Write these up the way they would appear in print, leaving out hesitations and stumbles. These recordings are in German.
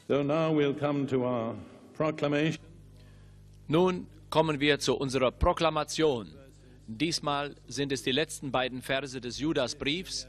So now we'll come to our proclamation. Nun kommen wir zu unserer Proklamation. Diesmal sind es die letzten beiden Verse des Judasbriefs.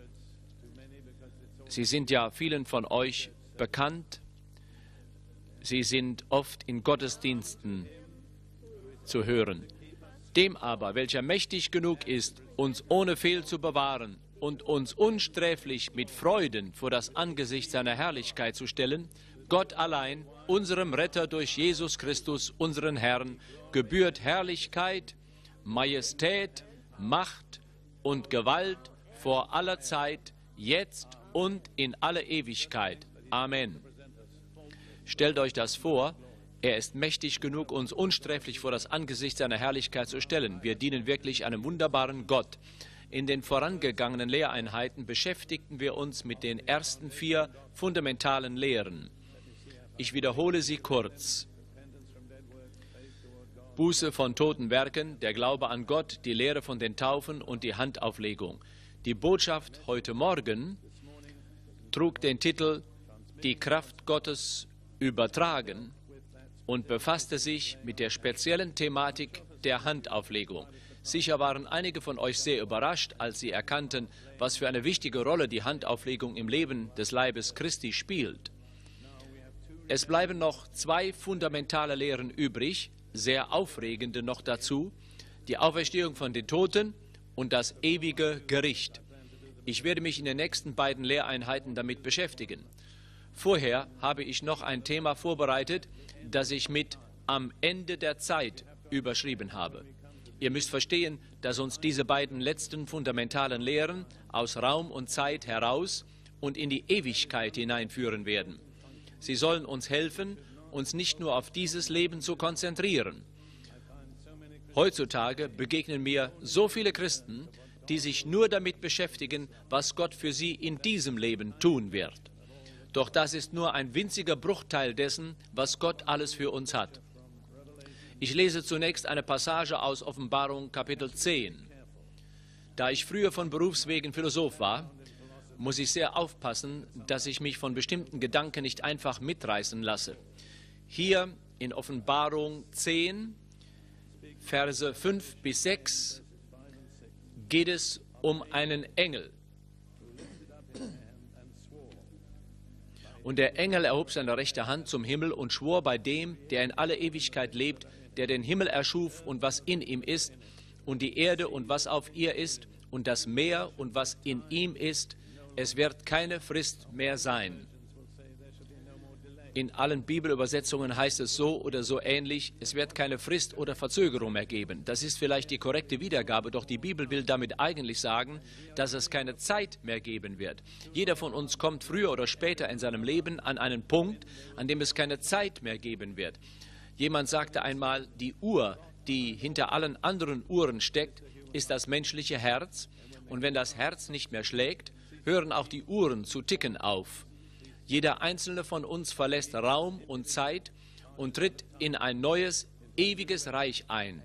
Sie sind ja vielen von euch bekannt. Sie sind oft in Gottesdiensten zu hören. Dem aber, welcher mächtig genug ist, uns ohne Fehl zu bewahren und uns unsträflich mit Freuden vor das Angesicht seiner Herrlichkeit zu stellen, Gott allein, unserem Retter durch Jesus Christus, unseren Herrn, gebührt Herrlichkeit, Majestät, Macht und Gewalt vor aller Zeit, jetzt und in alle Ewigkeit. Amen. Stellt euch das vor, er ist mächtig genug, uns unsträflich vor das Angesicht seiner Herrlichkeit zu stellen. Wir dienen wirklich einem wunderbaren Gott. In den vorangegangenen Lehreinheiten beschäftigten wir uns mit den ersten 4 fundamentalen Lehren. Ich wiederhole sie kurz. Buße von toten Werken, der Glaube an Gott, die Lehre von den Taufen und die Handauflegung. Die Botschaft heute Morgen trug den Titel Die Kraft Gottes übertragen und befasste sich mit der speziellen Thematik der Handauflegung. Sicher waren einige von euch sehr überrascht, als sie erkannten, was für eine wichtige Rolle die Handauflegung im Leben des Leibes Christi spielt. Es bleiben noch 2 fundamentale Lehren übrig, sehr aufregende noch dazu, die Auferstehung von den Toten und das ewige Gericht. Ich werde mich in den nächsten beiden Lehreinheiten damit beschäftigen. Vorher habe ich noch ein Thema vorbereitet, das ich mit am Ende der Zeit überschrieben habe. Ihr müsst verstehen, dass uns diese beiden letzten fundamentalen Lehren aus Raum und Zeit heraus und in die Ewigkeit hineinführen werden. Sie sollen uns helfen, uns nicht nur auf dieses Leben zu konzentrieren. Heutzutage begegnen mir so viele Christen, die sich nur damit beschäftigen, was Gott für sie in diesem Leben tun wird. Doch das ist nur ein winziger Bruchteil dessen, was Gott alles für uns hat. Ich lese zunächst eine Passage aus Offenbarung Kapitel 10. Da ich früher von Berufswegen Philosoph war, muss ich sehr aufpassen, dass ich mich von bestimmten Gedanken nicht einfach mitreißen lasse. Hier in Offenbarung 10, Verse 5 bis 6, geht es um einen Engel. Und der Engel erhob seine rechte Hand zum Himmel und schwor bei dem, der in alle Ewigkeit lebt, der den Himmel erschuf und was in ihm ist, und die Erde und was auf ihr ist, und das Meer und was in ihm ist, es wird keine Frist mehr sein. In allen Bibelübersetzungen heißt es so oder so ähnlich, es wird keine Frist oder Verzögerung mehr geben. Das ist vielleicht die korrekte Wiedergabe, doch die Bibel will damit eigentlich sagen, dass es keine Zeit mehr geben wird. Jeder von uns kommt früher oder später in seinem Leben an einen Punkt, an dem es keine Zeit mehr geben wird. Jemand sagte einmal, die Uhr, die hinter allen anderen Uhren steckt, ist das menschliche Herz. Und wenn das Herz nicht mehr schlägt, hören auch die Uhren zu ticken auf. Jeder einzelne von uns verlässt Raum und Zeit und tritt in ein neues, ewiges Reich ein.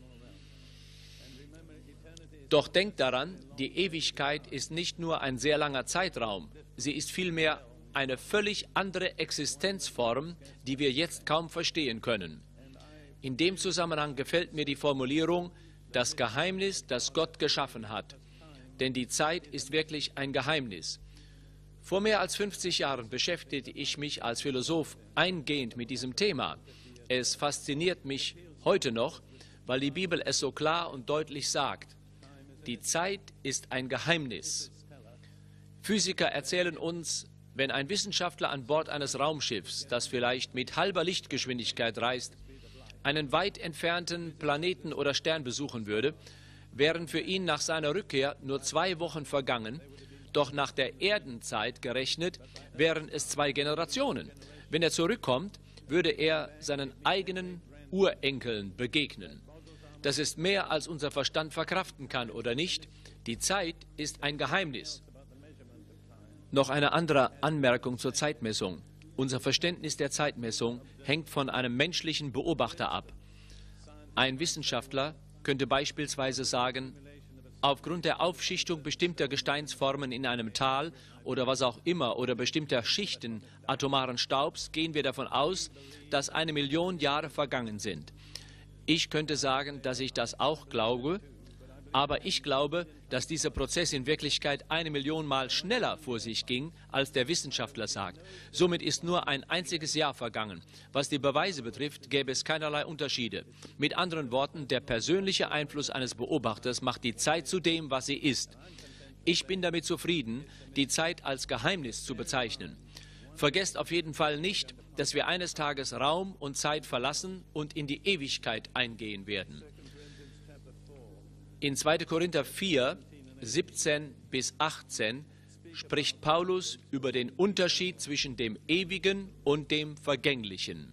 Doch denkt daran, die Ewigkeit ist nicht nur ein sehr langer Zeitraum, sie ist vielmehr eine völlig andere Existenzform, die wir jetzt kaum verstehen können. In dem Zusammenhang gefällt mir die Formulierung, das Geheimnis, das Gott geschaffen hat. Denn die Zeit ist wirklich ein Geheimnis. Vor mehr als 50 Jahren beschäftigte ich mich als Philosoph eingehend mit diesem Thema. Es fasziniert mich heute noch, weil die Bibel es so klar und deutlich sagt. Die Zeit ist ein Geheimnis. Physiker erzählen uns, wenn ein Wissenschaftler an Bord eines Raumschiffs, das vielleicht mit halber Lichtgeschwindigkeit reist, einen weit entfernten Planeten oder Stern besuchen würde, wären für ihn nach seiner Rückkehr nur 2 Wochen vergangen, doch nach der Erdenzeit gerechnet wären es 2 Generationen. Wenn er zurückkommt, würde er seinen eigenen Urenkeln begegnen. Das ist mehr, als unser Verstand verkraften kann, oder nicht? Die Zeit ist ein Geheimnis. Noch eine andere Anmerkung zur Zeitmessung. Unser Verständnis der Zeitmessung hängt von einem menschlichen Beobachter ab. Ein Wissenschaftler könnte beispielsweise sagen, aufgrund der Aufschichtung bestimmter Gesteinsformen in einem Tal oder was auch immer oder bestimmter Schichten atomaren Staubs gehen wir davon aus, dass 1 Million Jahre vergangen sind. Ich könnte sagen, dass ich das auch glaube, aber ich glaube, dass dieser Prozess in Wirklichkeit 1 Million Mal schneller vor sich ging, als der Wissenschaftler sagt. Somit ist nur ein einziges Jahr vergangen. Was die Beweise betrifft, gäbe es keinerlei Unterschiede. Mit anderen Worten, der persönliche Einfluss eines Beobachters macht die Zeit zu dem, was sie ist. Ich bin damit zufrieden, die Zeit als Geheimnis zu bezeichnen. Vergesst auf jeden Fall nicht, dass wir eines Tages Raum und Zeit verlassen und in die Ewigkeit eingehen werden. In 2. Korinther 4, 17 bis 18 spricht Paulus über den Unterschied zwischen dem Ewigen und dem Vergänglichen.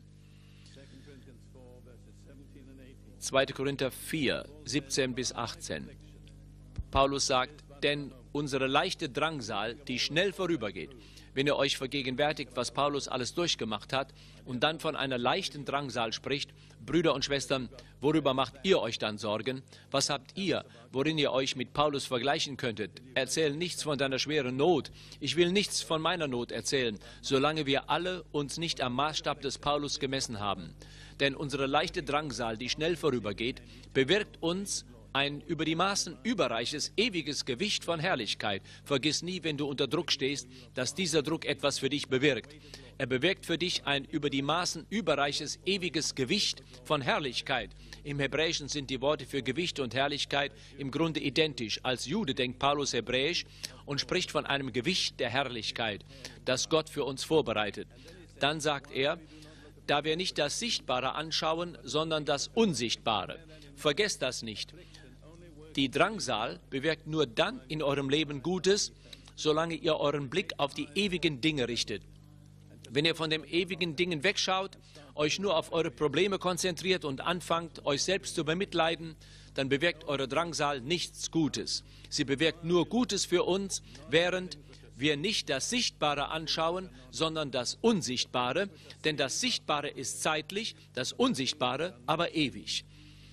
2. Korinther 4, 17 bis 18. Paulus sagt, denn unsere leichte Drangsal, die schnell vorübergeht, wenn ihr euch vergegenwärtigt, was Paulus alles durchgemacht hat und dann von einer leichten Drangsal spricht, Brüder und Schwestern, worüber macht ihr euch dann Sorgen? Was habt ihr, worin ihr euch mit Paulus vergleichen könntet? Erzähl nichts von deiner schweren Not. Ich will nichts von meiner Not erzählen, solange wir alle uns nicht am Maßstab des Paulus gemessen haben. Denn unsere leichte Drangsal, die schnell vorübergeht, bewirkt uns ein über die Maßen überreiches, ewiges Gewicht von Herrlichkeit. Vergiss nie, wenn du unter Druck stehst, dass dieser Druck etwas für dich bewirkt. Er bewirkt für dich ein über die Maßen überreiches, ewiges Gewicht von Herrlichkeit. Im Hebräischen sind die Worte für Gewicht und Herrlichkeit im Grunde identisch. Als Jude denkt Paulus hebräisch und spricht von einem Gewicht der Herrlichkeit, das Gott für uns vorbereitet. Dann sagt er, da wir nicht das Sichtbare anschauen, sondern das Unsichtbare. Vergesst das nicht. Die Drangsal bewirkt nur dann in eurem Leben Gutes, solange ihr euren Blick auf die ewigen Dinge richtet. Wenn ihr von den ewigen Dingen wegschaut, euch nur auf eure Probleme konzentriert und anfangt, euch selbst zu bemitleiden, dann bewirkt eure Drangsal nichts Gutes. Sie bewirkt nur Gutes für uns, während wir nicht das Sichtbare anschauen, sondern das Unsichtbare, denn das Sichtbare ist zeitlich, das Unsichtbare aber ewig.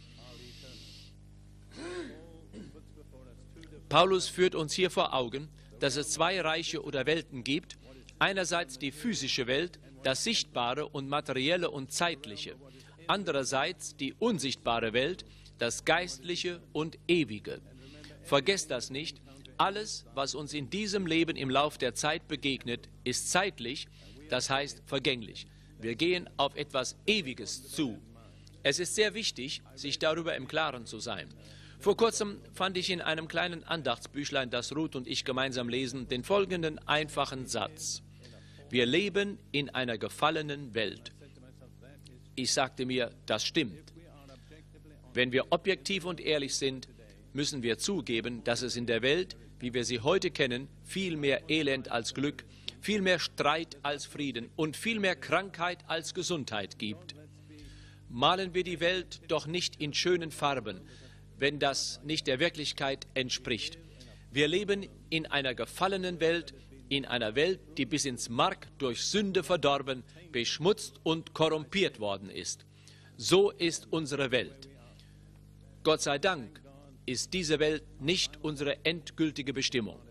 Paulus führt uns hier vor Augen, dass es 2 Reiche oder Welten gibt. Einerseits die physische Welt, das Sichtbare und Materielle und Zeitliche. Andererseits die unsichtbare Welt, das Geistliche und Ewige. Vergesst das nicht, alles, was uns in diesem Leben im Lauf der Zeit begegnet, ist zeitlich, das heißt vergänglich. Wir gehen auf etwas Ewiges zu. Es ist sehr wichtig, sich darüber im Klaren zu sein. Vor kurzem fand ich in einem kleinen Andachtsbüchlein, das Ruth und ich gemeinsam lesen, den folgenden einfachen Satz. Wir leben in einer gefallenen Welt. Ich sagte mir, das stimmt. Wenn wir objektiv und ehrlich sind, müssen wir zugeben, dass es in der Welt, wie wir sie heute kennen, viel mehr Elend als Glück, viel mehr Streit als Frieden und viel mehr Krankheit als Gesundheit gibt. Malen wir die Welt doch nicht in schönen Farben, wenn das nicht der Wirklichkeit entspricht. Wir leben in einer gefallenen Welt, in einer Welt, die bis ins Mark durch Sünde verdorben, beschmutzt und korrumpiert worden ist. So ist unsere Welt. Gott sei Dank ist diese Welt nicht unsere endgültige Bestimmung.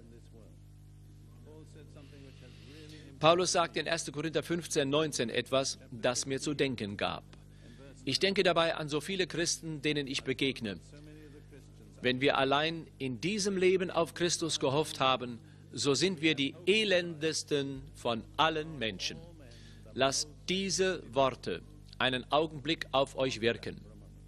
Paulus sagt in 1. Korinther 15, 19 etwas, das mir zu denken gab. Ich denke dabei an so viele Christen, denen ich begegne. Wenn wir allein in diesem Leben auf Christus gehofft haben, so sind wir die elendesten von allen Menschen. Lasst diese Worte einen Augenblick auf euch wirken.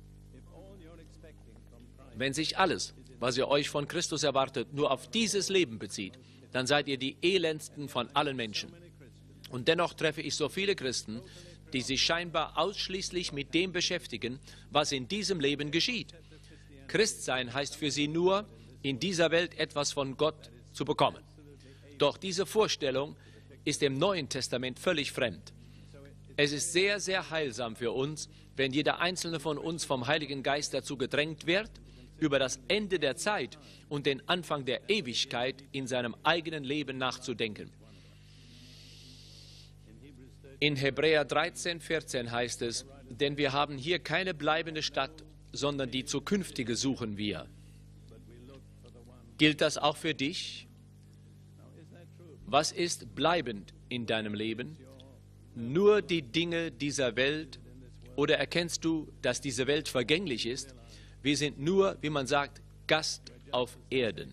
Wenn sich alles, was ihr euch von Christus erwartet, nur auf dieses Leben bezieht, dann seid ihr die elendsten von allen Menschen. Und dennoch treffe ich so viele Christen, die sich scheinbar ausschließlich mit dem beschäftigen, was in diesem Leben geschieht. Christsein heißt für sie nur, in dieser Welt etwas von Gott zu bekommen. Doch diese Vorstellung ist im Neuen Testament völlig fremd. Es ist sehr, sehr heilsam für uns, wenn jeder einzelne von uns vom Heiligen Geist dazu gedrängt wird, über das Ende der Zeit und den Anfang der Ewigkeit in seinem eigenen Leben nachzudenken. In Hebräer 13, 14 heißt es, denn wir haben hier keine bleibende Stadt, sondern die zukünftige suchen wir. Gilt das auch für dich? Was ist bleibend in deinem Leben? Nur die Dinge dieser Welt? Oder erkennst du, dass diese Welt vergänglich ist? Wir sind nur, wie man sagt, Gast auf Erden.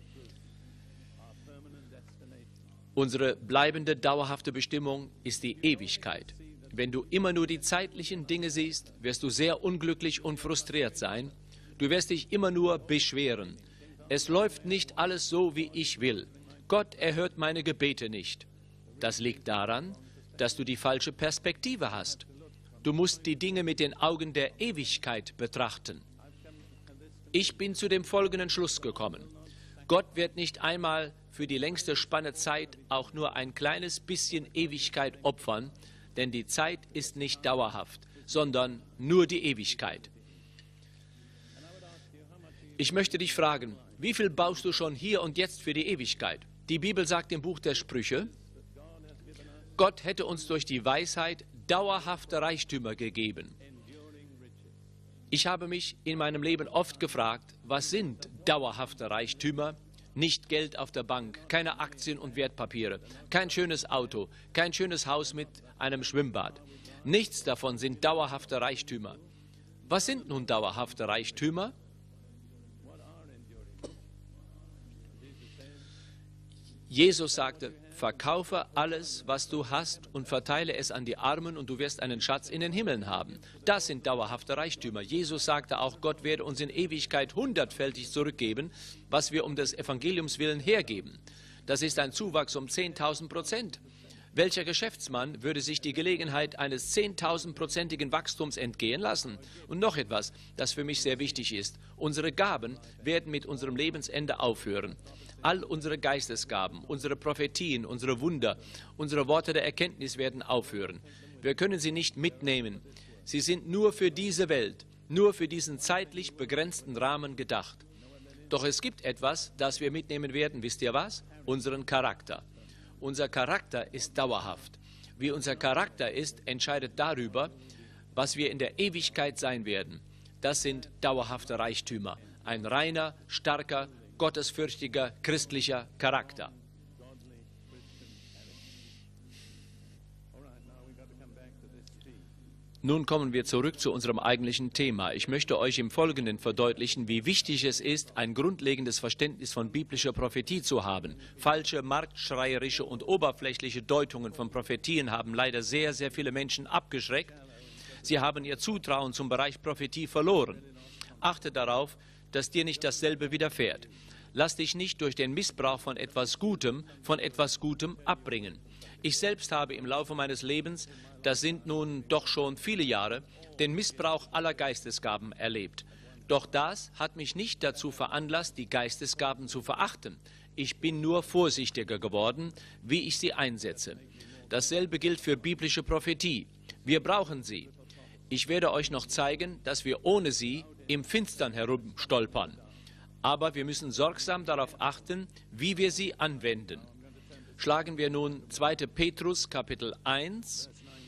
Unsere bleibende, dauerhafte Bestimmung ist die Ewigkeit. Wenn du immer nur die zeitlichen Dinge siehst, wirst du sehr unglücklich und frustriert sein. Du wirst dich immer nur beschweren. Es läuft nicht alles so, wie ich will. Gott erhört meine Gebete nicht. Das liegt daran, dass du die falsche Perspektive hast. Du musst die Dinge mit den Augen der Ewigkeit betrachten. Ich bin zu dem folgenden Schluss gekommen. Gott wird nicht einmal für die längste Spanne Zeit auch nur ein kleines bisschen Ewigkeit opfern, denn die Zeit ist nicht dauerhaft, sondern nur die Ewigkeit. Ich möchte dich fragen, wie viel baust du schon hier und jetzt für die Ewigkeit? Die Bibel sagt im Buch der Sprüche, Gott hätte uns durch die Weisheit dauerhafte Reichtümer gegeben. Ich habe mich in meinem Leben oft gefragt, was sind dauerhafte Reichtümer? Nicht Geld auf der Bank, keine Aktien und Wertpapiere, kein schönes Auto, kein schönes Haus mit einem Schwimmbad. Nichts davon sind dauerhafte Reichtümer. Was sind nun dauerhafte Reichtümer? Jesus sagte, verkaufe alles, was du hast und verteile es an die Armen und du wirst einen Schatz in den Himmeln haben. Das sind dauerhafte Reichtümer. Jesus sagte auch, Gott werde uns in Ewigkeit hundertfältig zurückgeben, was wir um des Evangeliums willen hergeben. Das ist ein Zuwachs um 10.000%. Welcher Geschäftsmann würde sich die Gelegenheit eines 10.000-prozentigen Wachstums entgehen lassen? Und noch etwas, das für mich sehr wichtig ist. Unsere Gaben werden mit unserem Lebensende aufhören. All unsere Geistesgaben, unsere Prophetien, unsere Wunder, unsere Worte der Erkenntnis werden aufhören. Wir können sie nicht mitnehmen. Sie sind nur für diese Welt, nur für diesen zeitlich begrenzten Rahmen gedacht. Doch es gibt etwas, das wir mitnehmen werden. Wisst ihr was? Unseren Charakter. Unser Charakter ist dauerhaft. Wie unser Charakter ist, entscheidet darüber, was wir in der Ewigkeit sein werden. Das sind dauerhafte Reichtümer. Ein reiner, starker, gottesfürchtiger, christlicher Charakter. Nun kommen wir zurück zu unserem eigentlichen Thema. Ich möchte euch im Folgenden verdeutlichen, wie wichtig es ist, ein grundlegendes Verständnis von biblischer Prophetie zu haben. Falsche, marktschreierische und oberflächliche Deutungen von Prophetien haben leider sehr, sehr viele Menschen abgeschreckt. Sie haben ihr Zutrauen zum Bereich Prophetie verloren. Achte darauf, dass dir nicht dasselbe widerfährt. Lass dich nicht durch den Missbrauch von etwas Gutem abbringen. Ich selbst habe im Laufe meines Lebens, das sind nun doch schon viele Jahre, den Missbrauch aller Geistesgaben erlebt. Doch das hat mich nicht dazu veranlasst, die Geistesgaben zu verachten. Ich bin nur vorsichtiger geworden, wie ich sie einsetze. Dasselbe gilt für biblische Prophetie. Wir brauchen sie. Ich werde euch noch zeigen, dass wir ohne sie im Finstern herumstolpern. Aber wir müssen sorgsam darauf achten, wie wir sie anwenden. Schlagen wir nun 2. Petrus, Kapitel 1,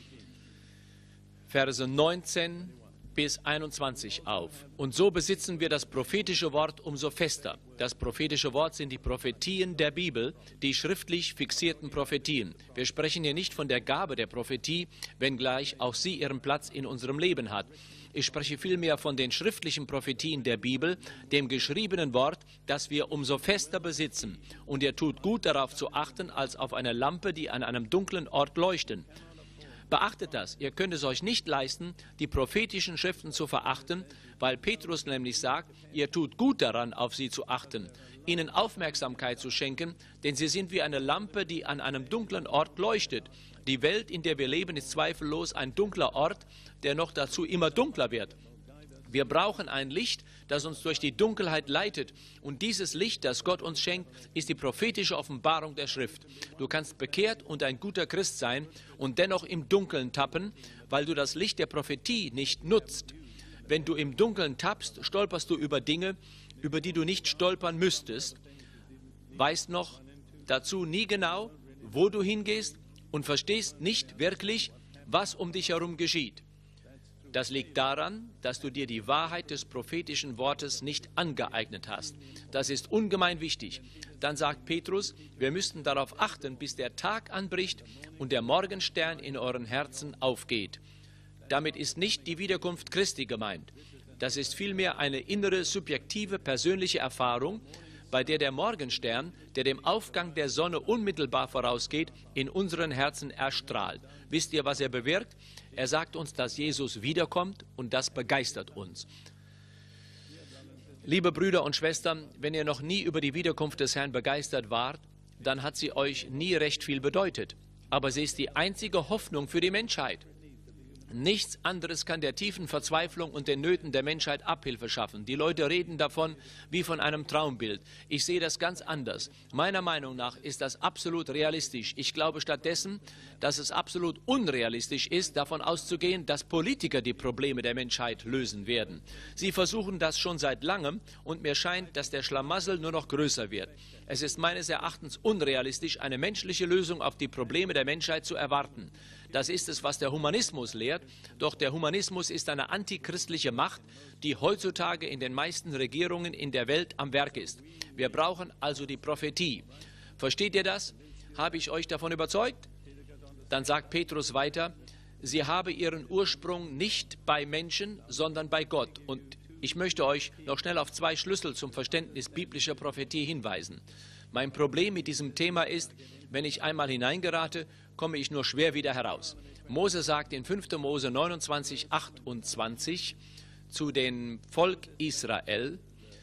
Verse 19 bis 21 auf. Und so besitzen wir das prophetische Wort umso fester. Das prophetische Wort sind die Prophetien der Bibel, die schriftlich fixierten Prophetien. Wir sprechen hier nicht von der Gabe der Prophetie, wenngleich auch sie ihren Platz in unserem Leben hat. Ich spreche vielmehr von den schriftlichen Prophetien der Bibel, dem geschriebenen Wort, das wir umso fester besitzen. Und ihr tut gut darauf zu achten, als auf eine Lampe, die an einem dunklen Ort leuchten. Beachtet das, ihr könnt es euch nicht leisten, die prophetischen Schriften zu verachten, weil Petrus nämlich sagt, ihr tut gut daran, auf sie zu achten, ihnen Aufmerksamkeit zu schenken, denn sie sind wie eine Lampe, die an einem dunklen Ort leuchtet. Die Welt, in der wir leben, ist zweifellos ein dunkler Ort, der noch dazu immer dunkler wird. Wir brauchen ein Licht, das uns durch die Dunkelheit leitet. Und dieses Licht, das Gott uns schenkt, ist die prophetische Offenbarung der Schrift. Du kannst bekehrt und ein guter Christ sein und dennoch im Dunkeln tappen, weil du das Licht der Prophetie nicht nutzt. Wenn du im Dunkeln tappst, stolperst du über Dinge, über die du nicht stolpern müsstest, weißt noch dazu nie genau, wo du hingehst und verstehst nicht wirklich, was um dich herum geschieht. Das liegt daran, dass du dir die Wahrheit des prophetischen Wortes nicht angeeignet hast. Das ist ungemein wichtig. Dann sagt Petrus, wir müssten darauf achten, bis der Tag anbricht und der Morgenstern in euren Herzen aufgeht. Damit ist nicht die Wiederkunft Christi gemeint. Das ist vielmehr eine innere, subjektive, persönliche Erfahrung, bei der der Morgenstern, der dem Aufgang der Sonne unmittelbar vorausgeht, in unseren Herzen erstrahlt. Wisst ihr, was er bewirkt? Er sagt uns, dass Jesus wiederkommt, und das begeistert uns. Liebe Brüder und Schwestern, wenn ihr noch nie über die Wiederkunft des Herrn begeistert wart, dann hat sie euch nie recht viel bedeutet. Aber sie ist die einzige Hoffnung für die Menschheit. Nichts anderes kann der tiefen Verzweiflung und den Nöten der Menschheit Abhilfe schaffen. Die Leute reden davon wie von einem Traumbild. Ich sehe das ganz anders. Meiner Meinung nach ist das absolut realistisch. Ich glaube stattdessen, dass es absolut unrealistisch ist, davon auszugehen, dass Politiker die Probleme der Menschheit lösen werden. Sie versuchen das schon seit langem, und mir scheint, dass der Schlamassel nur noch größer wird. Es ist meines Erachtens unrealistisch, eine menschliche Lösung auf die Probleme der Menschheit zu erwarten. Das ist es, was der Humanismus lehrt. Doch der Humanismus ist eine antichristliche Macht, die heutzutage in den meisten Regierungen in der Welt am Werk ist. Wir brauchen also die Prophetie. Versteht ihr das? Habe ich euch davon überzeugt? Dann sagt Petrus weiter, sie habe ihren Ursprung nicht bei Menschen, sondern bei Gott. Und ich möchte euch noch schnell auf zwei Schlüssel zum Verständnis biblischer Prophetie hinweisen. Mein Problem mit diesem Thema ist, wenn ich einmal hineingerate, komme ich nur schwer wieder heraus. Mose sagt in 5. Mose 29, 28 zu dem Volk Israel,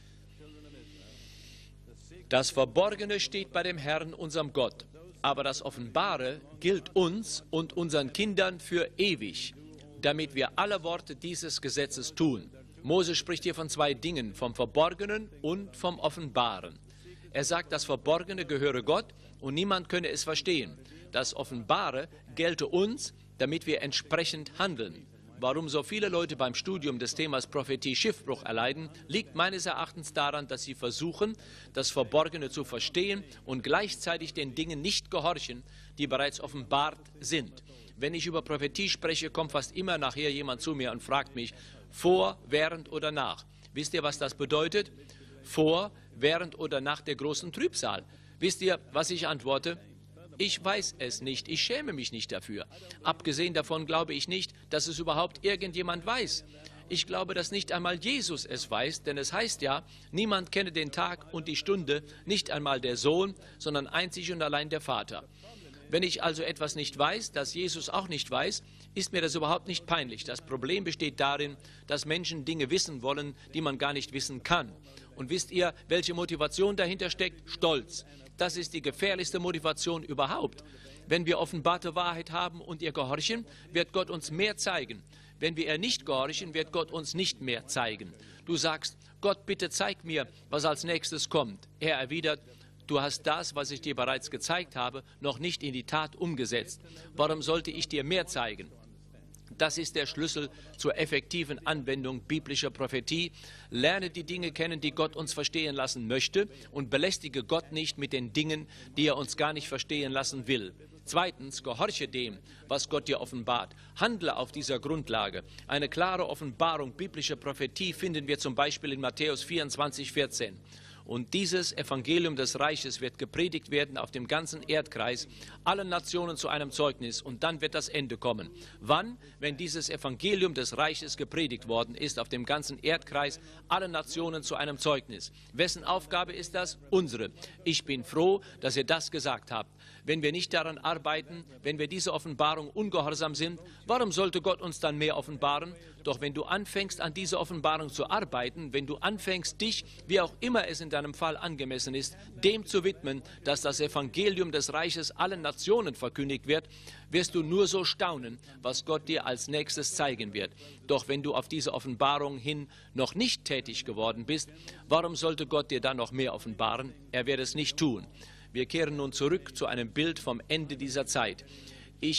das Verborgene steht bei dem Herrn, unserem Gott, aber das Offenbare gilt uns und unseren Kindern für ewig, damit wir alle Worte dieses Gesetzes tun. Mose spricht hier von zwei Dingen, vom Verborgenen und vom Offenbaren. Er sagt, das Verborgene gehöre Gott und niemand könne es verstehen. Das Offenbare gelte uns, damit wir entsprechend handeln. Warum so viele Leute beim Studium des Themas Prophetie Schiffbruch erleiden, liegt meines Erachtens daran, dass sie versuchen, das Verborgene zu verstehen und gleichzeitig den Dingen nicht gehorchen, die bereits offenbart sind. Wenn ich über Prophetie spreche, kommt fast immer nachher jemand zu mir und fragt mich, vor, während oder nach. Wisst ihr, was das bedeutet? Vor, während oder nach der großen Trübsal. Wisst ihr, was ich antworte? Ich weiß es nicht, ich schäme mich nicht dafür. Abgesehen davon glaube ich nicht, dass es überhaupt irgendjemand weiß. Ich glaube, dass nicht einmal Jesus es weiß, denn es heißt ja, niemand kenne den Tag und die Stunde, nicht einmal der Sohn, sondern einzig und allein der Vater. Wenn ich also etwas nicht weiß, das Jesus auch nicht weiß, ist mir das überhaupt nicht peinlich. Das Problem besteht darin, dass Menschen Dinge wissen wollen, die man gar nicht wissen kann. Und wisst ihr, welche Motivation dahinter steckt? Stolz. Das ist die gefährlichste Motivation überhaupt. Wenn wir offenbarte Wahrheit haben und ihr gehorchen, wird Gott uns mehr zeigen. Wenn wir ihr nicht gehorchen, wird Gott uns nicht mehr zeigen. Du sagst, Gott, bitte zeig mir, was als nächstes kommt. Er erwidert, du hast das, was ich dir bereits gezeigt habe, noch nicht in die Tat umgesetzt. Warum sollte ich dir mehr zeigen? Das ist der Schlüssel zur effektiven Anwendung biblischer Prophetie. Lerne die Dinge kennen, die Gott uns verstehen lassen möchte, und belästige Gott nicht mit den Dingen, die er uns gar nicht verstehen lassen will. Zweitens, gehorche dem, was Gott dir offenbart. Handle auf dieser Grundlage. Eine klare Offenbarung biblischer Prophetie finden wir zum Beispiel in Matthäus 24, 14. Und dieses Evangelium des Reiches wird gepredigt werden auf dem ganzen Erdkreis, allen Nationen zu einem Zeugnis, und dann wird das Ende kommen. Wann? Wenn dieses Evangelium des Reiches gepredigt worden ist, auf dem ganzen Erdkreis, allen Nationen zu einem Zeugnis. Wessen Aufgabe ist das? Unsere. Ich bin froh, dass ihr das gesagt habt. Wenn wir nicht daran arbeiten, wenn wir diese Offenbarung ungehorsam sind, warum sollte Gott uns dann mehr offenbaren? Doch wenn du anfängst, an dieser Offenbarung zu arbeiten, wenn du anfängst, dich, wie auch immer es in deinem Fall angemessen ist, dem zu widmen, dass das Evangelium des Reiches allen Nationen verkündigt wird, wirst du nur so staunen, was Gott dir als nächstes zeigen wird. Doch wenn du auf diese Offenbarung hin noch nicht tätig geworden bist, warum sollte Gott dir dann noch mehr offenbaren? Er wird es nicht tun. Wir kehren nun zurück zu einem Bild vom Ende dieser Zeit. Ich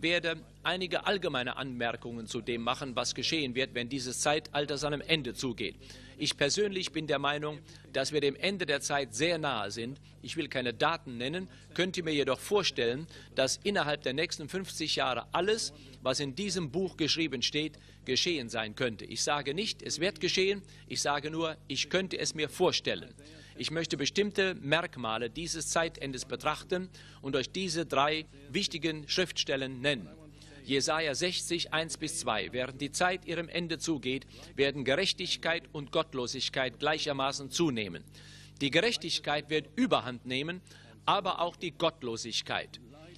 werde einige allgemeine Anmerkungen zu dem machen, was geschehen wird, wenn dieses Zeitalter seinem Ende zugeht. Ich persönlich bin der Meinung, dass wir dem Ende der Zeit sehr nahe sind. Ich will keine Daten nennen, könnte mir jedoch vorstellen, dass innerhalb der nächsten 50 Jahre alles, was in diesem Buch geschrieben steht, geschehen sein könnte. Ich sage nicht, es wird geschehen, ich sage nur, ich könnte es mir vorstellen. Ich möchte bestimmte Merkmale dieses Zeitendes betrachten und euch diese 3 wichtigen Schriftstellen nennen. Jesaja 60, 1-2. Während die Zeit ihrem Ende zugeht, werden Gerechtigkeit und Gottlosigkeit gleichermaßen zunehmen. Die Gerechtigkeit wird Überhand nehmen, aber auch die Gottlosigkeit.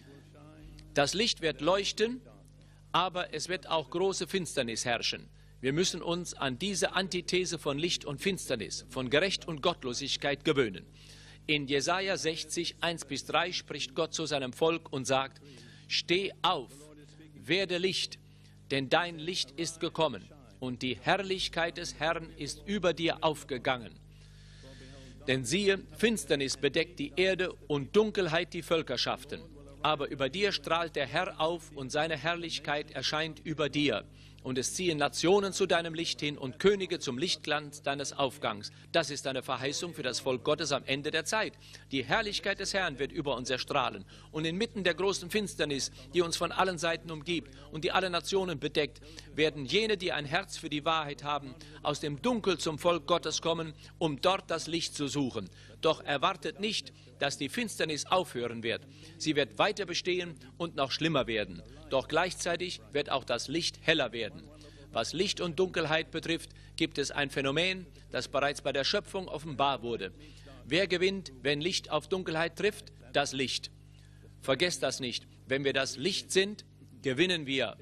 Das Licht wird leuchten, aber es wird auch große Finsternis herrschen. Wir müssen uns an diese Antithese von Licht und Finsternis, von Gerecht und Gottlosigkeit gewöhnen. In Jesaja 60, 1-3 spricht Gott zu seinem Volk und sagt: Steh auf, werde Licht, denn dein Licht ist gekommen und die Herrlichkeit des Herrn ist über dir aufgegangen. Denn siehe, Finsternis bedeckt die Erde und Dunkelheit die Völkerschaften. Aber über dir strahlt der Herr auf und seine Herrlichkeit erscheint über dir. Und es ziehen Nationen zu deinem Licht hin und Könige zum Lichtglanz deines Aufgangs. Das ist eine Verheißung für das Volk Gottes am Ende der Zeit. Die Herrlichkeit des Herrn wird über uns erstrahlen. Und inmitten der großen Finsternis, die uns von allen Seiten umgibt und die alle Nationen bedeckt, werden jene, die ein Herz für die Wahrheit haben, aus dem Dunkel zum Volk Gottes kommen, um dort das Licht zu suchen. Doch erwartet nicht, dass die Finsternis aufhören wird. Sie wird weiter bestehen und noch schlimmer werden. Doch gleichzeitig wird auch das Licht heller werden. Was Licht und Dunkelheit betrifft, gibt es ein Phänomen, das bereits bei der Schöpfung offenbar wurde. Wer gewinnt, wenn Licht auf Dunkelheit trifft? Das Licht. Vergesst das nicht. Wenn wir das Licht sind, gewinnen wir.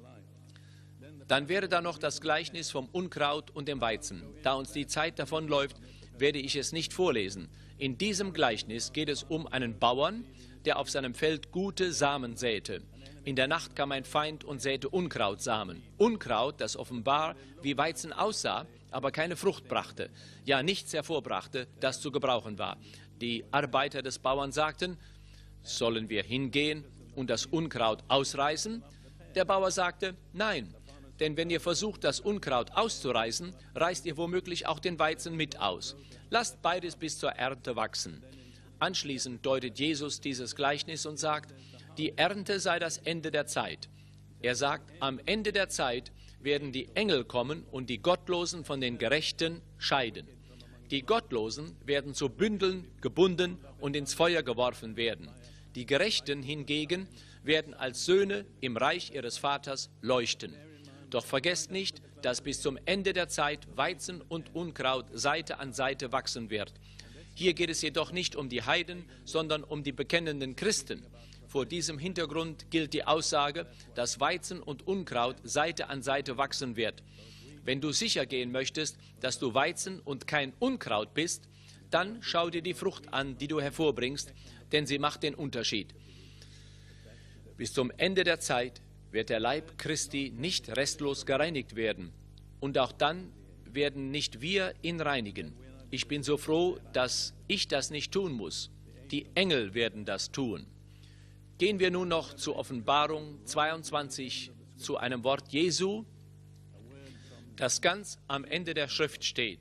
Dann wäre da noch das Gleichnis vom Unkraut und dem Weizen. Da uns die Zeit davonläuft, werde ich es nicht vorlesen. In diesem Gleichnis geht es um einen Bauern, der auf seinem Feld gute Samen säte. In der Nacht kam ein Feind und säte Unkrautsamen. Unkraut, das offenbar wie Weizen aussah, aber keine Frucht brachte, ja nichts hervorbrachte, das zu gebrauchen war. Die Arbeiter des Bauern sagten: Sollen wir hingehen und das Unkraut ausreißen? Der Bauer sagte: Nein, denn wenn ihr versucht, das Unkraut auszureißen, reißt ihr womöglich auch den Weizen mit aus. Lasst beides bis zur Ernte wachsen. Anschließend deutet Jesus dieses Gleichnis und sagt: Die Ernte sei das Ende der Zeit. Er sagt, am Ende der Zeit werden die Engel kommen und die Gottlosen von den Gerechten scheiden. Die Gottlosen werden zu Bündeln gebunden und ins Feuer geworfen werden. Die Gerechten hingegen werden als Söhne im Reich ihres Vaters leuchten. Doch vergesst nicht, dass bis zum Ende der Zeit Weizen und Unkraut Seite an Seite wachsen wird. Hier geht es jedoch nicht um die Heiden, sondern um die bekennenden Christen. Vor diesem Hintergrund gilt die Aussage, dass Weizen und Unkraut Seite an Seite wachsen wird. Wenn du sicher gehen möchtest, dass du Weizen und kein Unkraut bist, dann schau dir die Frucht an, die du hervorbringst, denn sie macht den Unterschied. Bis zum Ende der Zeit wird der Leib Christi nicht restlos gereinigt werden. Und auch dann werden nicht wir ihn reinigen. Ich bin so froh, dass ich das nicht tun muss. Die Engel werden das tun. Gehen wir nun noch zur Offenbarung 22, zu einem Wort Jesu, das ganz am Ende der Schrift steht.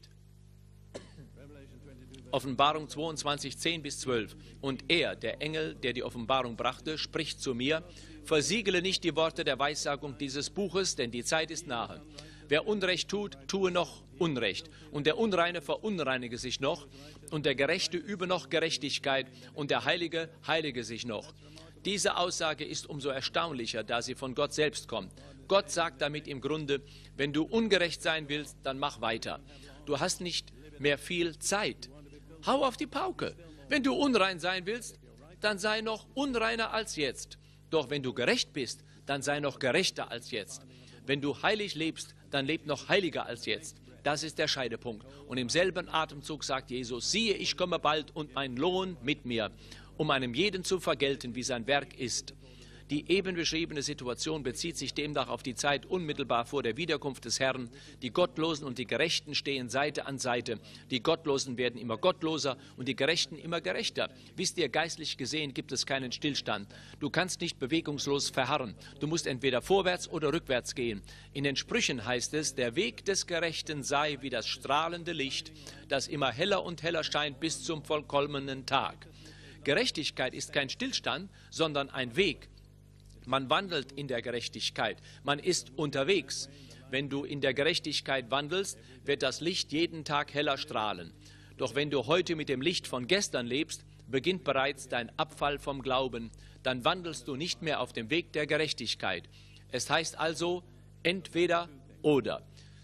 Offenbarung 22, 10-12. Und er, der Engel, der die Offenbarung brachte, spricht zu mir: Versiegele nicht die Worte der Weissagung dieses Buches, denn die Zeit ist nahe. Wer Unrecht tut, tue noch Unrecht. Und der Unreine verunreinige sich noch. Und der Gerechte übe noch Gerechtigkeit. Und der Heilige heilige sich noch. Diese Aussage ist umso erstaunlicher, da sie von Gott selbst kommt. Gott sagt damit im Grunde: Wenn du ungerecht sein willst, dann mach weiter. Du hast nicht mehr viel Zeit. Hau auf die Pauke. Wenn du unrein sein willst, dann sei noch unreiner als jetzt. Doch wenn du gerecht bist, dann sei noch gerechter als jetzt. Wenn du heilig lebst, dann leb noch heiliger als jetzt. Das ist der Scheidepunkt. Und im selben Atemzug sagt Jesus: Siehe, ich komme bald und mein Lohn mit mir, um einem jeden zu vergelten, wie sein Werk ist. Die eben beschriebene Situation bezieht sich demnach auf die Zeit unmittelbar vor der Wiederkunft des Herrn. Die Gottlosen und die Gerechten stehen Seite an Seite. Die Gottlosen werden immer gottloser und die Gerechten immer gerechter. Wisst ihr, geistlich gesehen gibt es keinen Stillstand. Du kannst nicht bewegungslos verharren. Du musst entweder vorwärts oder rückwärts gehen. In den Sprüchen heißt es, der Weg des Gerechten sei wie das strahlende Licht, das immer heller und heller scheint bis zum vollkommenen Tag. Gerechtigkeit ist kein Stillstand, sondern ein Weg. Man wandelt in der Gerechtigkeit. Man ist unterwegs. Wenn du in der Gerechtigkeit wandelst, wird das Licht jeden Tag heller strahlen. Doch wenn du heute mit dem Licht von gestern lebst, beginnt bereits dein Abfall vom Glauben. Dann wandelst du nicht mehr auf dem Weg der Gerechtigkeit. Es heißt also entweder oder.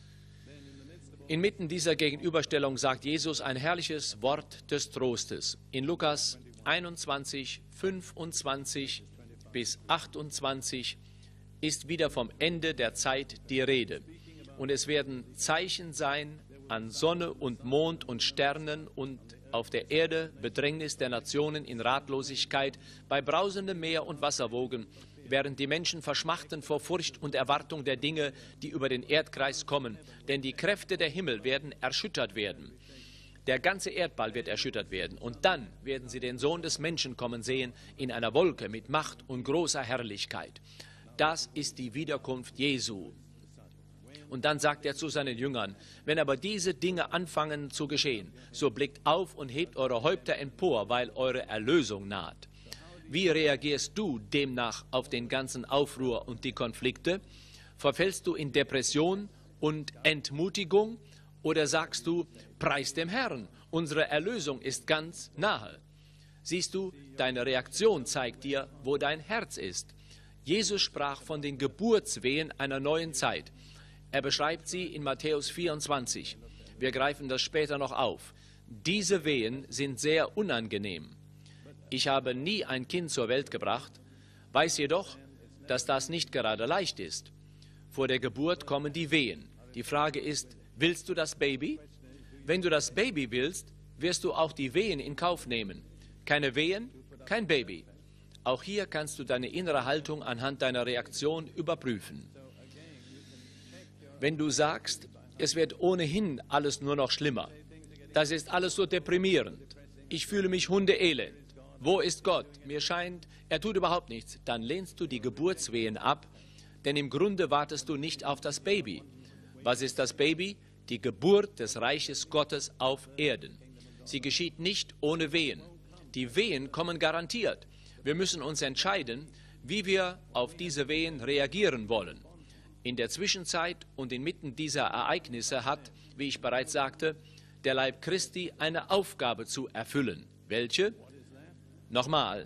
Inmitten dieser Gegenüberstellung sagt Jesus ein herrliches Wort des Trostes. In Lukas 21, 25 bis 28 ist wieder vom Ende der Zeit die Rede. Und es werden Zeichen sein an Sonne und Mond und Sternen und auf der Erde Bedrängnis der Nationen in Ratlosigkeit, bei brausendem Meer und Wasserwogen, während die Menschen verschmachten vor Furcht und Erwartung der Dinge, die über den Erdkreis kommen. Denn die Kräfte der Himmel werden erschüttert werden. Der ganze Erdball wird erschüttert werden. Und dann werden sie den Sohn des Menschen kommen sehen in einer Wolke mit Macht und großer Herrlichkeit. Das ist die Wiederkunft Jesu. Und dann sagt er zu seinen Jüngern, wenn aber diese Dinge anfangen zu geschehen, so blickt auf und hebt eure Häupter empor, weil eure Erlösung naht. Wie reagierst du demnach auf den ganzen Aufruhr und die Konflikte? Verfällst du in Depression und Entmutigung? Oder sagst du, preis dem Herrn, unsere Erlösung ist ganz nahe? Siehst du, deine Reaktion zeigt dir, wo dein Herz ist. Jesus sprach von den Geburtswehen einer neuen Zeit. Er beschreibt sie in Matthäus 24. Wir greifen das später noch auf. Diese Wehen sind sehr unangenehm. Ich habe nie ein Kind zur Welt gebracht, weiß jedoch, dass das nicht gerade leicht ist. Vor der Geburt kommen die Wehen. Die Frage ist, willst du das Baby? Wenn du das Baby willst, wirst du auch die Wehen in Kauf nehmen. Keine Wehen, kein Baby. Auch hier kannst du deine innere Haltung anhand deiner Reaktion überprüfen. Wenn du sagst, es wird ohnehin alles nur noch schlimmer, das ist alles so deprimierend, ich fühle mich hundeelend, wo ist Gott? Mir scheint, er tut überhaupt nichts, dann lehnst du die Geburtswehen ab, denn im Grunde wartest du nicht auf das Baby. Was ist das Baby? Die Geburt des Reiches Gottes auf Erden. Sie geschieht nicht ohne Wehen. Die Wehen kommen garantiert. Wir müssen uns entscheiden, wie wir auf diese Wehen reagieren wollen. In der Zwischenzeit und inmitten dieser Ereignisse hat, wie ich bereits sagte, der Leib Christi eine Aufgabe zu erfüllen. Welche? Nochmal.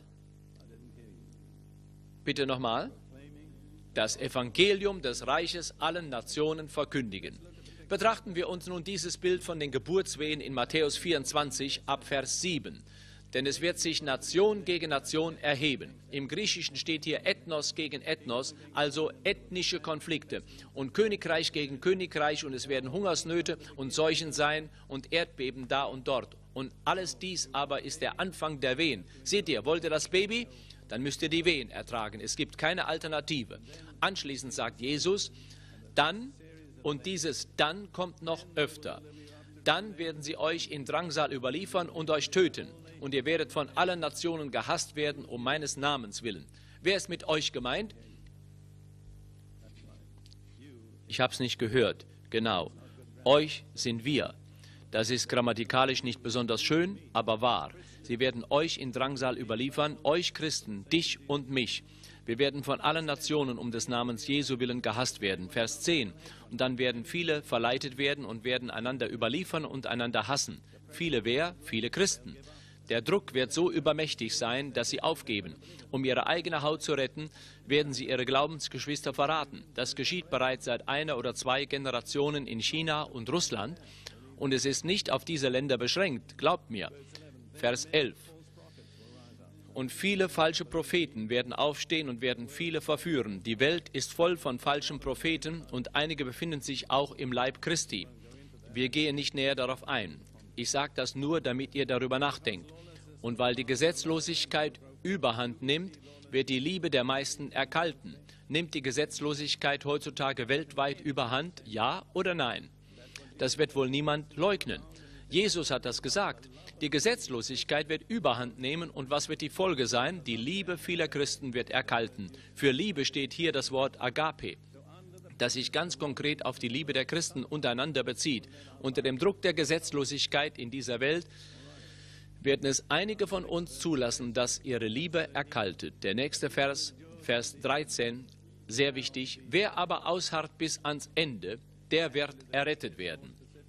Bitte nochmal. Das Evangelium des Reiches allen Nationen verkündigen. Betrachten wir uns nun dieses Bild von den Geburtswehen in Matthäus 24 ab Vers 7. Denn es wird sich Nation gegen Nation erheben. Im Griechischen steht hier Ethnos gegen Ethnos, also ethnische Konflikte. Und Königreich gegen Königreich, und es werden Hungersnöte und Seuchen sein und Erdbeben da und dort. Und alles dies aber ist der Anfang der Wehen. Seht ihr, wollt ihr das Baby? Dann müsst ihr die Wehen ertragen. Es gibt keine Alternative. Anschließend sagt Jesus, dann, und dieses dann kommt noch öfter, dann werden sie euch in Drangsal überliefern und euch töten. Und ihr werdet von allen Nationen gehasst werden, um meines Namens willen. Wer ist mit euch gemeint? Ich habe es nicht gehört. Genau. Euch sind wir. Das ist grammatikalisch nicht besonders schön, aber wahr. Sie werden euch in Drangsal überliefern, euch Christen, dich und mich. Wir werden von allen Nationen um des Namens Jesu willen gehasst werden. Vers 10. Und dann werden viele verleitet werden und werden einander überliefern und einander hassen. Viele wer? Viele Christen. Der Druck wird so übermächtig sein, dass sie aufgeben. Um ihre eigene Haut zu retten, werden sie ihre Glaubensgeschwister verraten. Das geschieht bereits seit 1 oder 2 Generationen in China und Russland. Und es ist nicht auf diese Länder beschränkt, glaubt mir. Vers 11. Und viele falsche Propheten werden aufstehen und werden viele verführen. Die Welt ist voll von falschen Propheten und einige befinden sich auch im Leib Christi. Wir gehen nicht näher darauf ein. Ich sage das nur, damit ihr darüber nachdenkt. Und weil die Gesetzlosigkeit Überhand nimmt, wird die Liebe der meisten erkalten. Nimmt die Gesetzlosigkeit heutzutage weltweit überhand, ja oder nein? Das wird wohl niemand leugnen. Jesus hat das gesagt. Die Gesetzlosigkeit wird überhand nehmen und was wird die Folge sein? Die Liebe vieler Christen wird erkalten. Für Liebe steht hier das Wort Agape, das sich ganz konkret auf die Liebe der Christen untereinander bezieht. Unter dem Druck der Gesetzlosigkeit in dieser Welt werden es einige von uns zulassen, dass ihre Liebe erkaltet. Der nächste Vers, Vers 13, sehr wichtig. Wer aber ausharrt bis ans Ende, der wird errettet werden.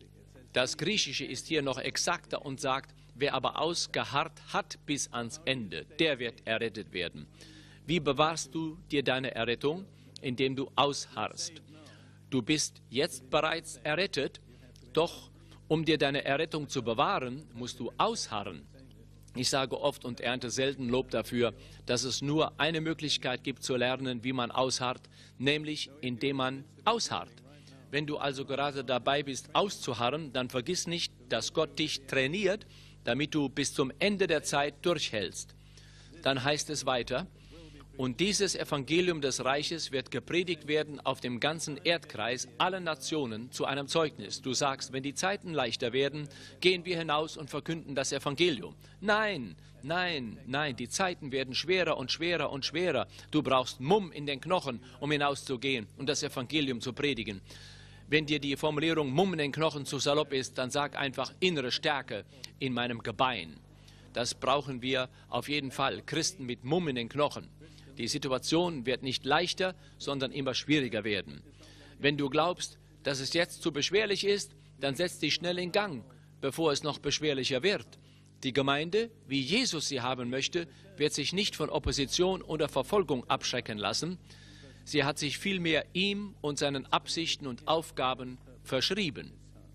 Das Griechische ist hier noch exakter und sagt, wer aber ausgeharrt hat bis ans Ende, der wird errettet werden. Wie bewahrst du dir deine Errettung? Indem du ausharrst. Du bist jetzt bereits errettet, doch um dir deine Errettung zu bewahren, musst du ausharren. Ich sage oft und ernte selten Lob dafür, dass es nur eine Möglichkeit gibt zu lernen, wie man ausharrt, nämlich indem man ausharrt. Wenn du also gerade dabei bist, auszuharren, dann vergiss nicht, dass Gott dich trainiert, damit du bis zum Ende der Zeit durchhältst. Dann heißt es weiter, und dieses Evangelium des Reiches wird gepredigt werden auf dem ganzen Erdkreis aller Nationen zu einem Zeugnis. Du sagst, wenn die Zeiten leichter werden, gehen wir hinaus und verkünden das Evangelium. Nein, nein, nein, die Zeiten werden schwerer und schwerer und schwerer. Du brauchst Mumm in den Knochen, um hinauszugehen und das Evangelium zu predigen. Wenn dir die Formulierung Mumm in den Knochen zu salopp ist, dann sag einfach innere Stärke in meinem Gebein. Das brauchen wir auf jeden Fall, Christen mit Mumm in den Knochen. Die Situation wird nicht leichter, sondern immer schwieriger werden. Wenn du glaubst, dass es jetzt zu beschwerlich ist, dann setz dich schnell in Gang, bevor es noch beschwerlicher wird. Die Gemeinde, wie Jesus sie haben möchte, wird sich nicht von Opposition oder Verfolgung abschrecken lassen. Sie hat sich vielmehr ihm und seinen Absichten und Aufgaben verschrieben.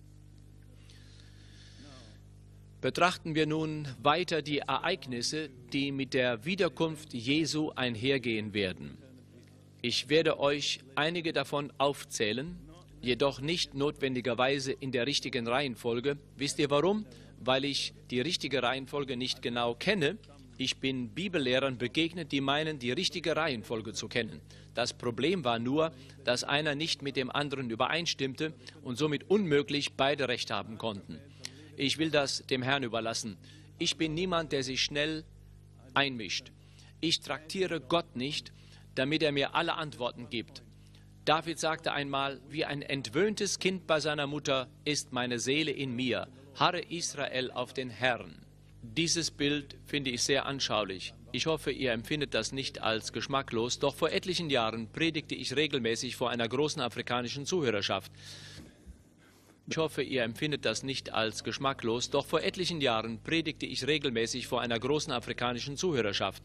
Betrachten wir nun weiter die Ereignisse, die mit der Wiederkunft Jesu einhergehen werden. Ich werde euch einige davon aufzählen, jedoch nicht notwendigerweise in der richtigen Reihenfolge. Wisst ihr warum? Weil ich die richtige Reihenfolge nicht genau kenne. Ich bin Bibellehrern begegnet, die meinen, die richtige Reihenfolge zu kennen. Das Problem war nur, dass einer nicht mit dem anderen übereinstimmte und somit unmöglich beide Recht haben konnten. Ich will das dem Herrn überlassen. Ich bin niemand, der sich schnell einmischt. Ich traktiere Gott nicht, damit er mir alle Antworten gibt. David sagte einmal, wie ein entwöhntes Kind bei seiner Mutter ist meine Seele in mir. Harre Israel auf den Herrn. Dieses Bild finde ich sehr anschaulich. Ich hoffe, ihr empfindet das nicht als geschmacklos, doch vor etlichen Jahren predigte ich regelmäßig vor einer großen afrikanischen Zuhörerschaft. Ich hoffe, ihr empfindet das nicht als geschmacklos, doch vor etlichen Jahren predigte ich regelmäßig vor einer großen afrikanischen Zuhörerschaft.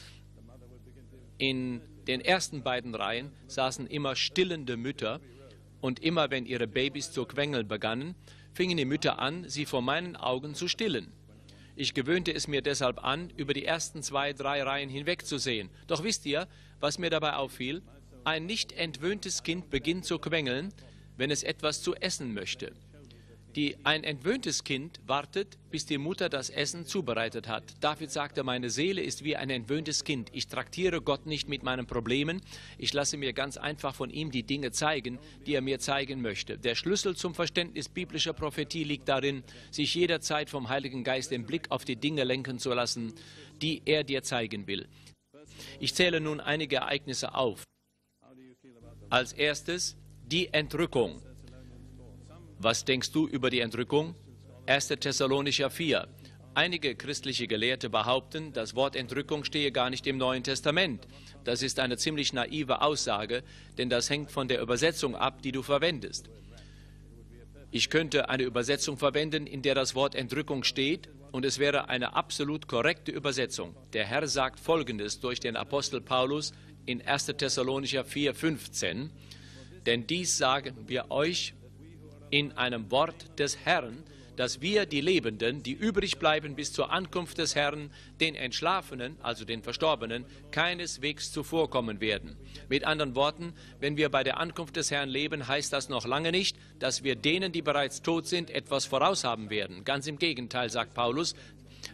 In den ersten beiden Reihen saßen immer stillende Mütter und immer, wenn ihre Babys zu quengeln begannen, fingen die Mütter an, sie vor meinen Augen zu stillen. Ich gewöhnte es mir deshalb an, über die ersten 2, 3 Reihen hinwegzusehen. Doch wisst ihr, was mir dabei auffiel? Ein nicht entwöhntes Kind beginnt zu quengeln, wenn es etwas zu essen möchte. Ein entwöhntes Kind wartet, bis die Mutter das Essen zubereitet hat. David sagte, meine Seele ist wie ein entwöhntes Kind. Ich traktiere Gott nicht mit meinen Problemen. Ich lasse mir ganz einfach von ihm die Dinge zeigen, die er mir zeigen möchte. Der Schlüssel zum Verständnis biblischer Prophetie liegt darin, sich jederzeit vom Heiligen Geist den Blick auf die Dinge lenken zu lassen, die er dir zeigen will. Ich zähle nun einige Ereignisse auf. Als erstes die Entrückung. Was denkst du über die Entrückung? 1. Thessalonicher 4. Einige christliche Gelehrte behaupten, das Wort Entrückung stehe gar nicht im Neuen Testament. Das ist eine ziemlich naive Aussage, denn das hängt von der Übersetzung ab, die du verwendest. Ich könnte eine Übersetzung verwenden, in der das Wort Entrückung steht, und es wäre eine absolut korrekte Übersetzung. Der Herr sagt Folgendes durch den Apostel Paulus in 1. Thessalonicher 4,15. Denn dies sagen wir euch in einem Wort des Herrn, dass wir, die Lebenden, die übrig bleiben bis zur Ankunft des Herrn, den Entschlafenen, also den Verstorbenen, keineswegs zuvorkommen werden. Mit anderen Worten, wenn wir bei der Ankunft des Herrn leben, heißt das noch lange nicht, dass wir denen, die bereits tot sind, etwas voraushaben werden. Ganz im Gegenteil, sagt Paulus,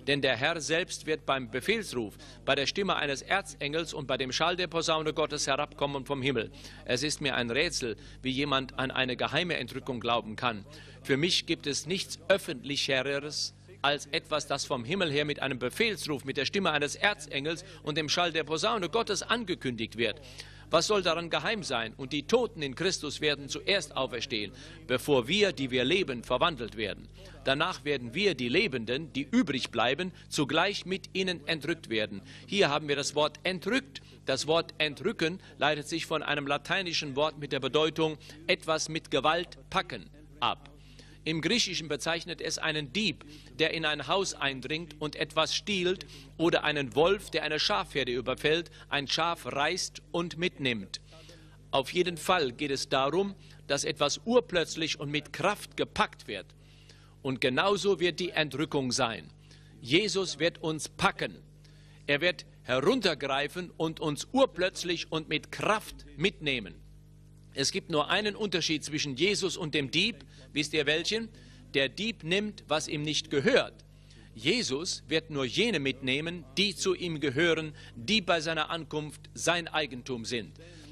Denn der Herr selbst wird beim Befehlsruf, bei der Stimme eines Erzengels und bei dem Schall der Posaune Gottes herabkommen vom Himmel. Es ist mir ein Rätsel, wie jemand an eine geheime Entrückung glauben kann. Für mich gibt es nichts Öffentlicheres als etwas, das vom Himmel her mit einem Befehlsruf, mit der Stimme eines Erzengels und dem Schall der Posaune Gottes angekündigt wird. Was soll daran geheim sein? Und die Toten in Christus werden zuerst auferstehen, bevor wir, die wir leben, verwandelt werden. Danach werden wir, die Lebenden, die übrig bleiben, zugleich mit ihnen entrückt werden. Hier haben wir das Wort entrückt. Das Wort entrücken leitet sich von einem lateinischen Wort mit der Bedeutung etwas mit Gewalt packen ab. Im Griechischen bezeichnet es einen Dieb, der in ein Haus eindringt und etwas stiehlt, oder einen Wolf, der eine Schafherde überfällt, ein Schaf reißt und mitnimmt. Auf jeden Fall geht es darum, dass etwas urplötzlich und mit Kraft gepackt wird. Und genauso wird die Entrückung sein. Jesus wird uns packen. Er wird heruntergreifen und uns urplötzlich und mit Kraft mitnehmen. Es gibt nur einen Unterschied zwischen Jesus und dem Dieb. Wisst ihr welchen? Der Dieb nimmt, was ihm nicht gehört. Jesus wird nur jene mitnehmen, die zu ihm gehören, die bei seiner Ankunft sein Eigentum sind.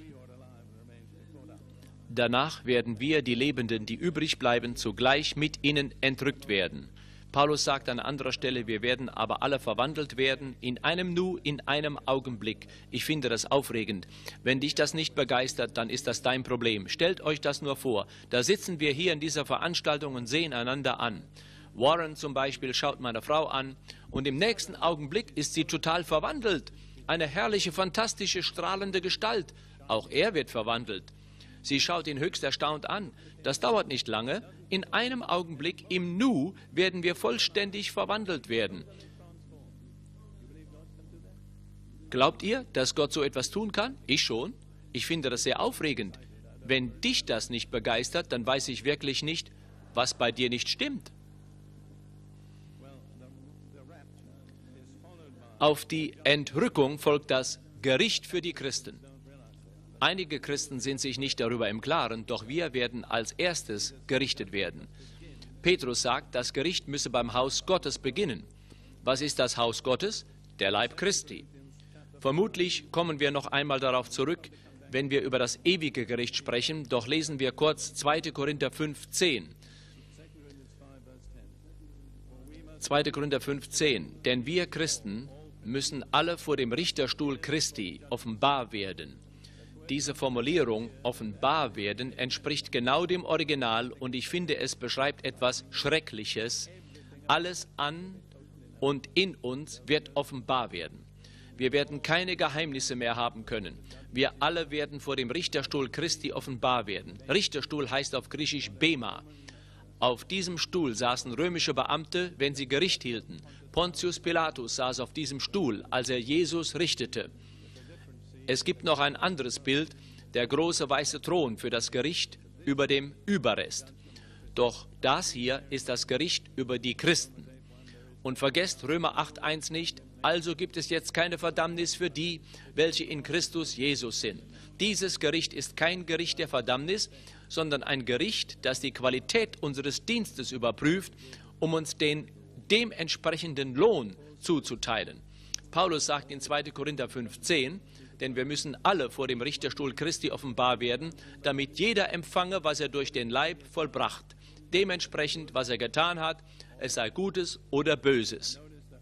Danach werden wir, die Lebenden, die übrig bleiben, zugleich mit ihnen entrückt werden. Paulus sagt an anderer Stelle, wir werden aber alle verwandelt werden, in einem Nu, in einem Augenblick. Ich finde das aufregend. Wenn dich das nicht begeistert, dann ist das dein Problem. Stellt euch das nur vor. Da sitzen wir hier in dieser Veranstaltung und sehen einander an. Warren zum Beispiel schaut meine Frau an und im nächsten Augenblick ist sie total verwandelt. Eine herrliche, fantastische, strahlende Gestalt. Auch er wird verwandelt. Sie schaut ihn höchst erstaunt an. Das dauert nicht lange. In einem Augenblick, im Nu, werden wir vollständig verwandelt werden. Glaubt ihr, dass Gott so etwas tun kann? Ich schon. Ich finde das sehr aufregend. Wenn dich das nicht begeistert, dann weiß ich wirklich nicht, was bei dir nicht stimmt. Auf die Entrückung folgt das Gericht für die Christen. Einige Christen sind sich nicht darüber im Klaren, doch wir werden als erstes gerichtet werden. Petrus sagt, das Gericht müsse beim Haus Gottes beginnen. Was ist das Haus Gottes? Der Leib Christi. Vermutlich kommen wir noch einmal darauf zurück, wenn wir über das ewige Gericht sprechen, doch lesen wir kurz 2. Korinther 5,10. 2. Korinther 5,10. Denn wir Christen müssen alle vor dem Richterstuhl Christi offenbar werden. Diese Formulierung, offenbar werden, entspricht genau dem Original und ich finde, es beschreibt etwas Schreckliches. Alles an und in uns wird offenbar werden. Wir werden keine Geheimnisse mehr haben können. Wir alle werden vor dem Richterstuhl Christi offenbar werden. Richterstuhl heißt auf Griechisch Bema. Auf diesem Stuhl saßen römische Beamte, wenn sie Gericht hielten. Pontius Pilatus saß auf diesem Stuhl, als er Jesus richtete. Es gibt noch ein anderes Bild, der große weiße Thron für das Gericht über dem Überrest. Doch das hier ist das Gericht über die Christen. Und vergesst Römer 8,1 nicht, also gibt es jetzt keine Verdammnis für die, welche in Christus Jesus sind. Dieses Gericht ist kein Gericht der Verdammnis, sondern ein Gericht, das die Qualität unseres Dienstes überprüft, um uns den dementsprechenden Lohn zuzuteilen. Paulus sagt in 2. Korinther 5,10, denn wir müssen alle vor dem Richterstuhl Christi offenbar werden, damit jeder empfange, was er durch den Leib vollbracht. Dementsprechend, was er getan hat, es sei Gutes oder Böses.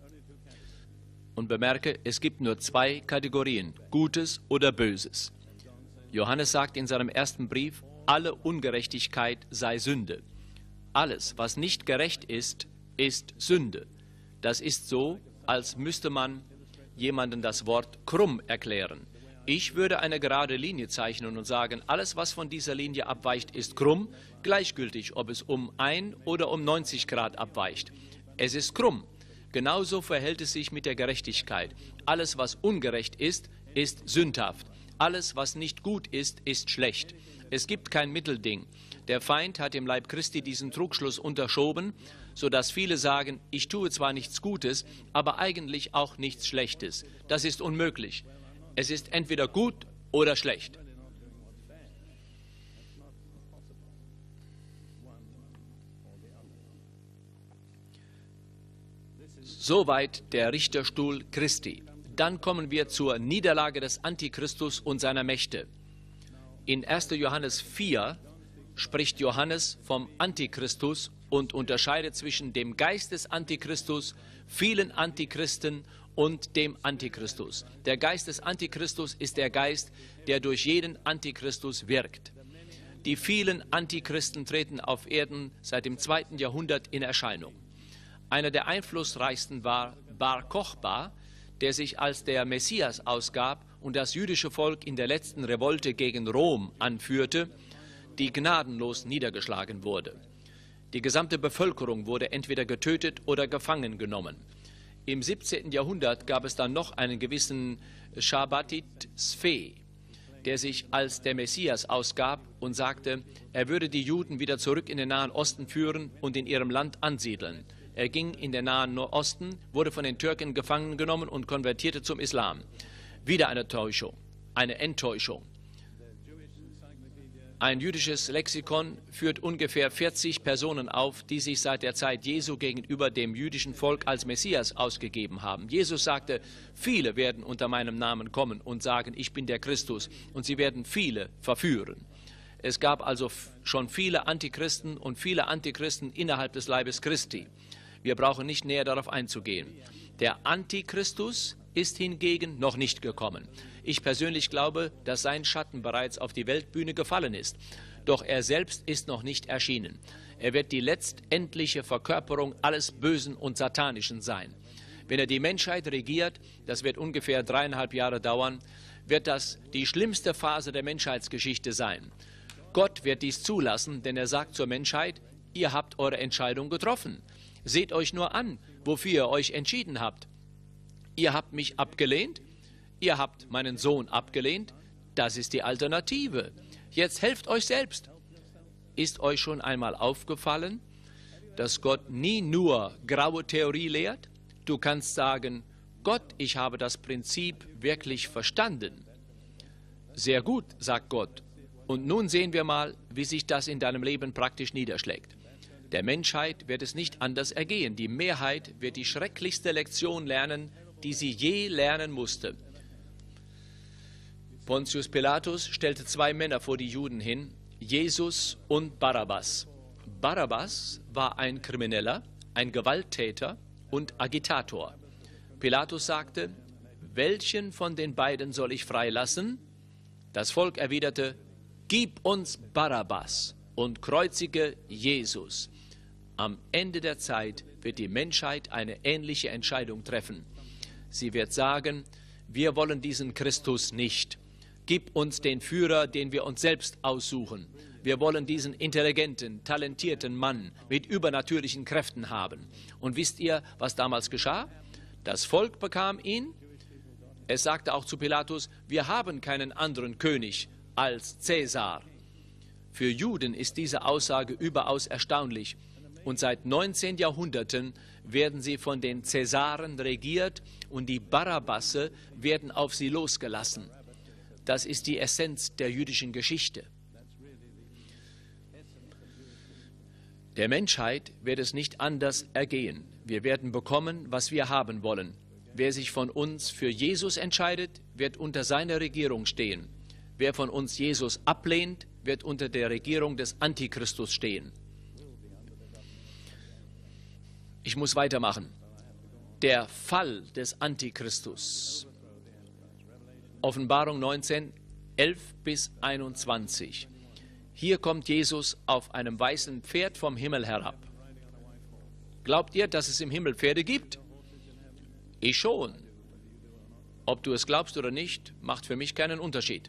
Und bemerke, es gibt nur zwei Kategorien, Gutes oder Böses. Johannes sagt in seinem ersten Brief, alle Ungerechtigkeit sei Sünde. Alles, was nicht gerecht ist, ist Sünde. Das ist so, als müsste man jemandem das Wort krumm erklären. Ich würde eine gerade Linie zeichnen und sagen, alles, was von dieser Linie abweicht, ist krumm, gleichgültig, ob es um 1 oder um 90 Grad abweicht. Es ist krumm. Genauso verhält es sich mit der Gerechtigkeit. Alles, was ungerecht ist, ist sündhaft. Alles, was nicht gut ist, ist schlecht. Es gibt kein Mittelding. Der Feind hat dem Leib Christi diesen Trugschluss unterschoben, sodass viele sagen, ich tue zwar nichts Gutes, aber eigentlich auch nichts Schlechtes. Das ist unmöglich. Es ist entweder gut oder schlecht. Soweit der Richterstuhl Christi. Dann kommen wir zur Niederlage des Antichristus und seiner Mächte. In 1. Johannes 4 spricht Johannes vom Antichristus und unterscheidet zwischen dem Geist des Antichristus, vielen Antichristen und dem Antichristus. Der Geist des Antichristus ist der Geist, der durch jeden Antichristus wirkt. Die vielen Antichristen treten auf Erden seit dem 2. Jahrhundert in Erscheinung. Einer der einflussreichsten war Bar Kochba, der sich als der Messias ausgab und das jüdische Volk in der letzten Revolte gegen Rom anführte, die gnadenlos niedergeschlagen wurde. Die gesamte Bevölkerung wurde entweder getötet oder gefangen genommen. Im 17. Jahrhundert gab es dann noch einen gewissen Shabbatit Sfe, der sich als der Messias ausgab und sagte, er würde die Juden wieder zurück in den Nahen Osten führen und in ihrem Land ansiedeln. Er ging in den Nahen Osten, wurde von den Türken gefangen genommen und konvertierte zum Islam. Wieder eine Täuschung, eine Enttäuschung. Ein jüdisches Lexikon führt ungefähr 40 Personen auf, die sich seit der Zeit Jesu gegenüber dem jüdischen Volk als Messias ausgegeben haben. Jesus sagte, viele werden unter meinem Namen kommen und sagen, ich bin der Christus, und sie werden viele verführen. Es gab also schon viele Antichristen und viele Antichristen innerhalb des Leibes Christi. Wir brauchen nicht näher darauf einzugehen. Der Antichristus ist hingegen noch nicht gekommen. Ich persönlich glaube, dass sein Schatten bereits auf die Weltbühne gefallen ist. Doch er selbst ist noch nicht erschienen. Er wird die letztendliche Verkörperung alles Bösen und Satanischen sein. Wenn er die Menschheit regiert, das wird ungefähr 3,5 Jahre dauern, wird das die schlimmste Phase der Menschheitsgeschichte sein. Gott wird dies zulassen, denn er sagt zur Menschheit, ihr habt eure Entscheidung getroffen. Seht euch nur an, wofür ihr euch entschieden habt. Ihr habt mich abgelehnt, ihr habt meinen Sohn abgelehnt, das ist die Alternative. Jetzt helft euch selbst. Ist euch schon einmal aufgefallen, dass Gott nie nur graue Theorie lehrt? Du kannst sagen, Gott, ich habe das Prinzip wirklich verstanden. Sehr gut, sagt Gott. Und nun sehen wir mal, wie sich das in deinem Leben praktisch niederschlägt. Der Menschheit wird es nicht anders ergehen. Die Mehrheit wird die schrecklichste Lektion lernen, die sie je lernen musste. Pontius Pilatus stellte 2 Männer vor die Juden hin, Jesus und Barabbas. Barabbas war ein Krimineller, ein Gewalttäter und Agitator. Pilatus sagte, welchen von den beiden soll ich freilassen? Das Volk erwiderte, gib uns Barabbas und kreuzige Jesus. Am Ende der Zeit wird die Menschheit eine ähnliche Entscheidung treffen. Sie wird sagen, wir wollen diesen Christus nicht. Gib uns den Führer, den wir uns selbst aussuchen. Wir wollen diesen intelligenten, talentierten Mann mit übernatürlichen Kräften haben. Und wisst ihr, was damals geschah? Das Volk bekam ihn. Es sagte auch zu Pilatus, wir haben keinen anderen König als Cäsar. Für Juden ist diese Aussage überaus erstaunlich. Und seit 19 Jahrhunderten werden sie von den Cäsaren regiert und die Barabbasse werden auf sie losgelassen. Das ist die Essenz der jüdischen Geschichte. Der Menschheit wird es nicht anders ergehen. Wir werden bekommen, was wir haben wollen. Wer sich von uns für Jesus entscheidet, wird unter seiner Regierung stehen. Wer von uns Jesus ablehnt, wird unter der Regierung des Antichristus stehen. Ich muss weitermachen. Der Fall des Antichristus. Offenbarung 19, 11 bis 21. Hier kommt Jesus auf einem weißen Pferd vom Himmel herab. Glaubt ihr, dass es im Himmel Pferde gibt? Ich schon. Ob du es glaubst oder nicht, macht für mich keinen Unterschied.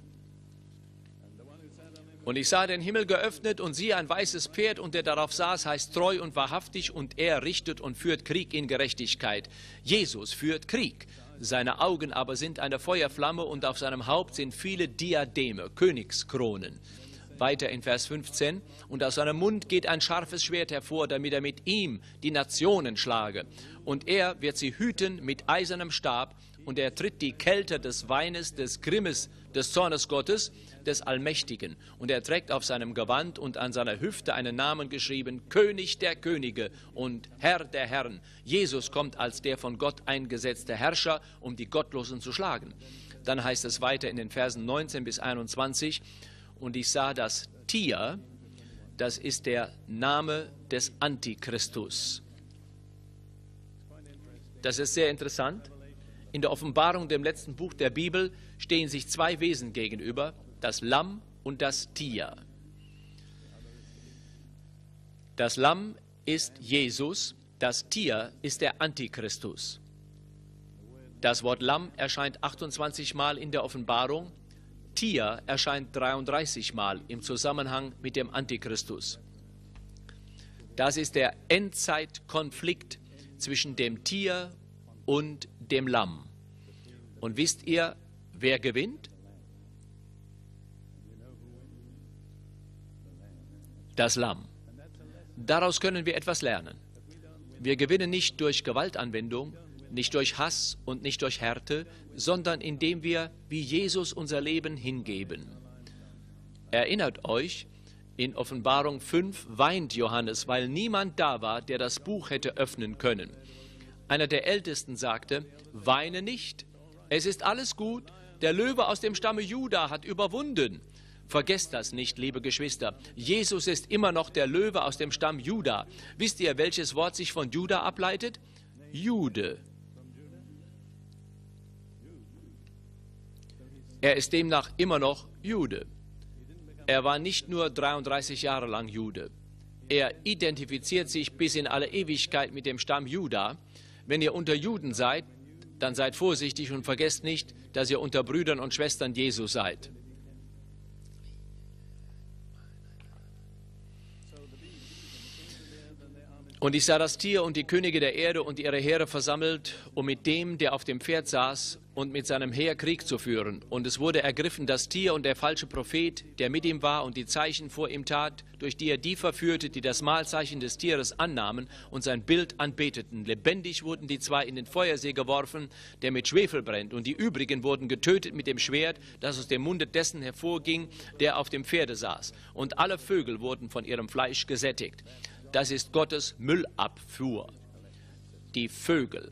Und ich sah den Himmel geöffnet und siehe ein weißes Pferd, und der darauf saß, heißt treu und wahrhaftig, und er richtet und führt Krieg in Gerechtigkeit. Jesus führt Krieg. Seine Augen aber sind eine Feuerflamme, und auf seinem Haupt sind viele Diademe, Königskronen. Weiter in Vers 15, und aus seinem Mund geht ein scharfes Schwert hervor, damit er mit ihm die Nationen schlage. Und er wird sie hüten mit eisernem Stab, und er tritt die Kälte des Weines, des Grimmes des Zornes Gottes, des Allmächtigen. Und er trägt auf seinem Gewand und an seiner Hüfte einen Namen geschrieben, König der Könige und Herr der Herren. Jesus kommt als der von Gott eingesetzte Herrscher, um die Gottlosen zu schlagen. Dann heißt es weiter in den Versen 19 bis 21, und ich sah das Tier, das ist der Name des Antichristus. Das ist sehr interessant. In der Offenbarung, dem letzten Buch der Bibel, stehen sich zwei Wesen gegenüber, das Lamm und das Tier. Das Lamm ist Jesus, das Tier ist der Antichristus. Das Wort Lamm erscheint 28 Mal in der Offenbarung, Tier erscheint 33 Mal im Zusammenhang mit dem Antichristus. Das ist der Endzeitkonflikt zwischen dem Tier und dem Lamm. Und wisst ihr, wer gewinnt? Das Lamm. Daraus können wir etwas lernen. Wir gewinnen nicht durch Gewaltanwendung, nicht durch Hass und nicht durch Härte, sondern indem wir wie Jesus unser Leben hingeben. Erinnert euch, in Offenbarung 5 weint Johannes, weil niemand da war, der das Buch hätte öffnen können. Einer der Ältesten sagte, weine nicht, es ist alles gut, der Löwe aus dem Stamme Juda hat überwunden. Vergesst das nicht, liebe Geschwister, Jesus ist immer noch der Löwe aus dem Stamm Juda. Wisst ihr, welches Wort sich von Juda ableitet? Jude. Er ist demnach immer noch Jude. Er war nicht nur 33 Jahre lang Jude. Er identifiziert sich bis in alle Ewigkeit mit dem Stamm Juda. Wenn ihr unter Juden seid, dann seid vorsichtig und vergesst nicht, dass ihr unter Brüdern und Schwestern Jesu seid. Und ich sah das Tier und die Könige der Erde und ihre Heere versammelt, um mit dem, der auf dem Pferd saß, und mit seinem Heer Krieg zu führen. Und es wurde ergriffen, das Tier und der falsche Prophet, der mit ihm war und die Zeichen vor ihm tat, durch die er die verführte, die das Mahlzeichen des Tieres annahmen und sein Bild anbeteten. Lebendig wurden die zwei in den Feuersee geworfen, der mit Schwefel brennt. Und die übrigen wurden getötet mit dem Schwert, das aus dem Munde dessen hervorging, der auf dem Pferde saß. Und alle Vögel wurden von ihrem Fleisch gesättigt. Das ist Gottes Müllabfuhr. Die Vögel.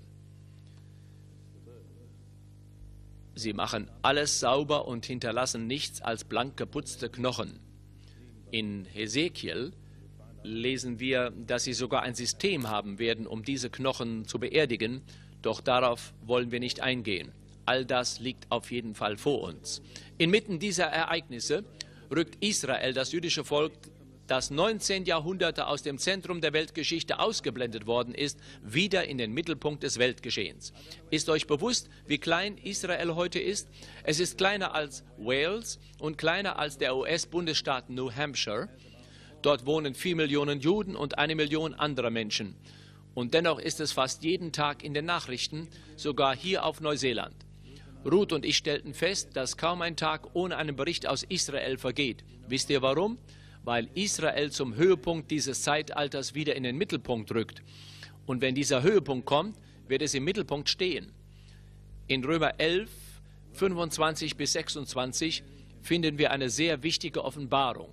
Sie machen alles sauber und hinterlassen nichts als blank geputzte Knochen. In Hesekiel lesen wir, dass sie sogar ein System haben werden, um diese Knochen zu beerdigen, doch darauf wollen wir nicht eingehen. All das liegt auf jeden Fall vor uns. Inmitten dieser Ereignisse rückt Israel, das jüdische Volk, das 19 Jahrhunderte aus dem Zentrum der Weltgeschichte ausgeblendet worden ist, wieder in den Mittelpunkt des Weltgeschehens. Ist euch bewusst, wie klein Israel heute ist? Es ist kleiner als Wales und kleiner als der US-Bundesstaat New Hampshire. Dort wohnen 4 Millionen Juden und 1 Million andere Menschen. Und dennoch ist es fast jeden Tag in den Nachrichten, sogar hier auf Neuseeland. Ruth und ich stellten fest, dass kaum ein Tag ohne einen Bericht aus Israel vergeht. Wisst ihr warum? Weil Israel zum Höhepunkt dieses Zeitalters wieder in den Mittelpunkt rückt. Und wenn dieser Höhepunkt kommt, wird es im Mittelpunkt stehen. In Römer 11, 25 bis 26 finden wir eine sehr wichtige Offenbarung.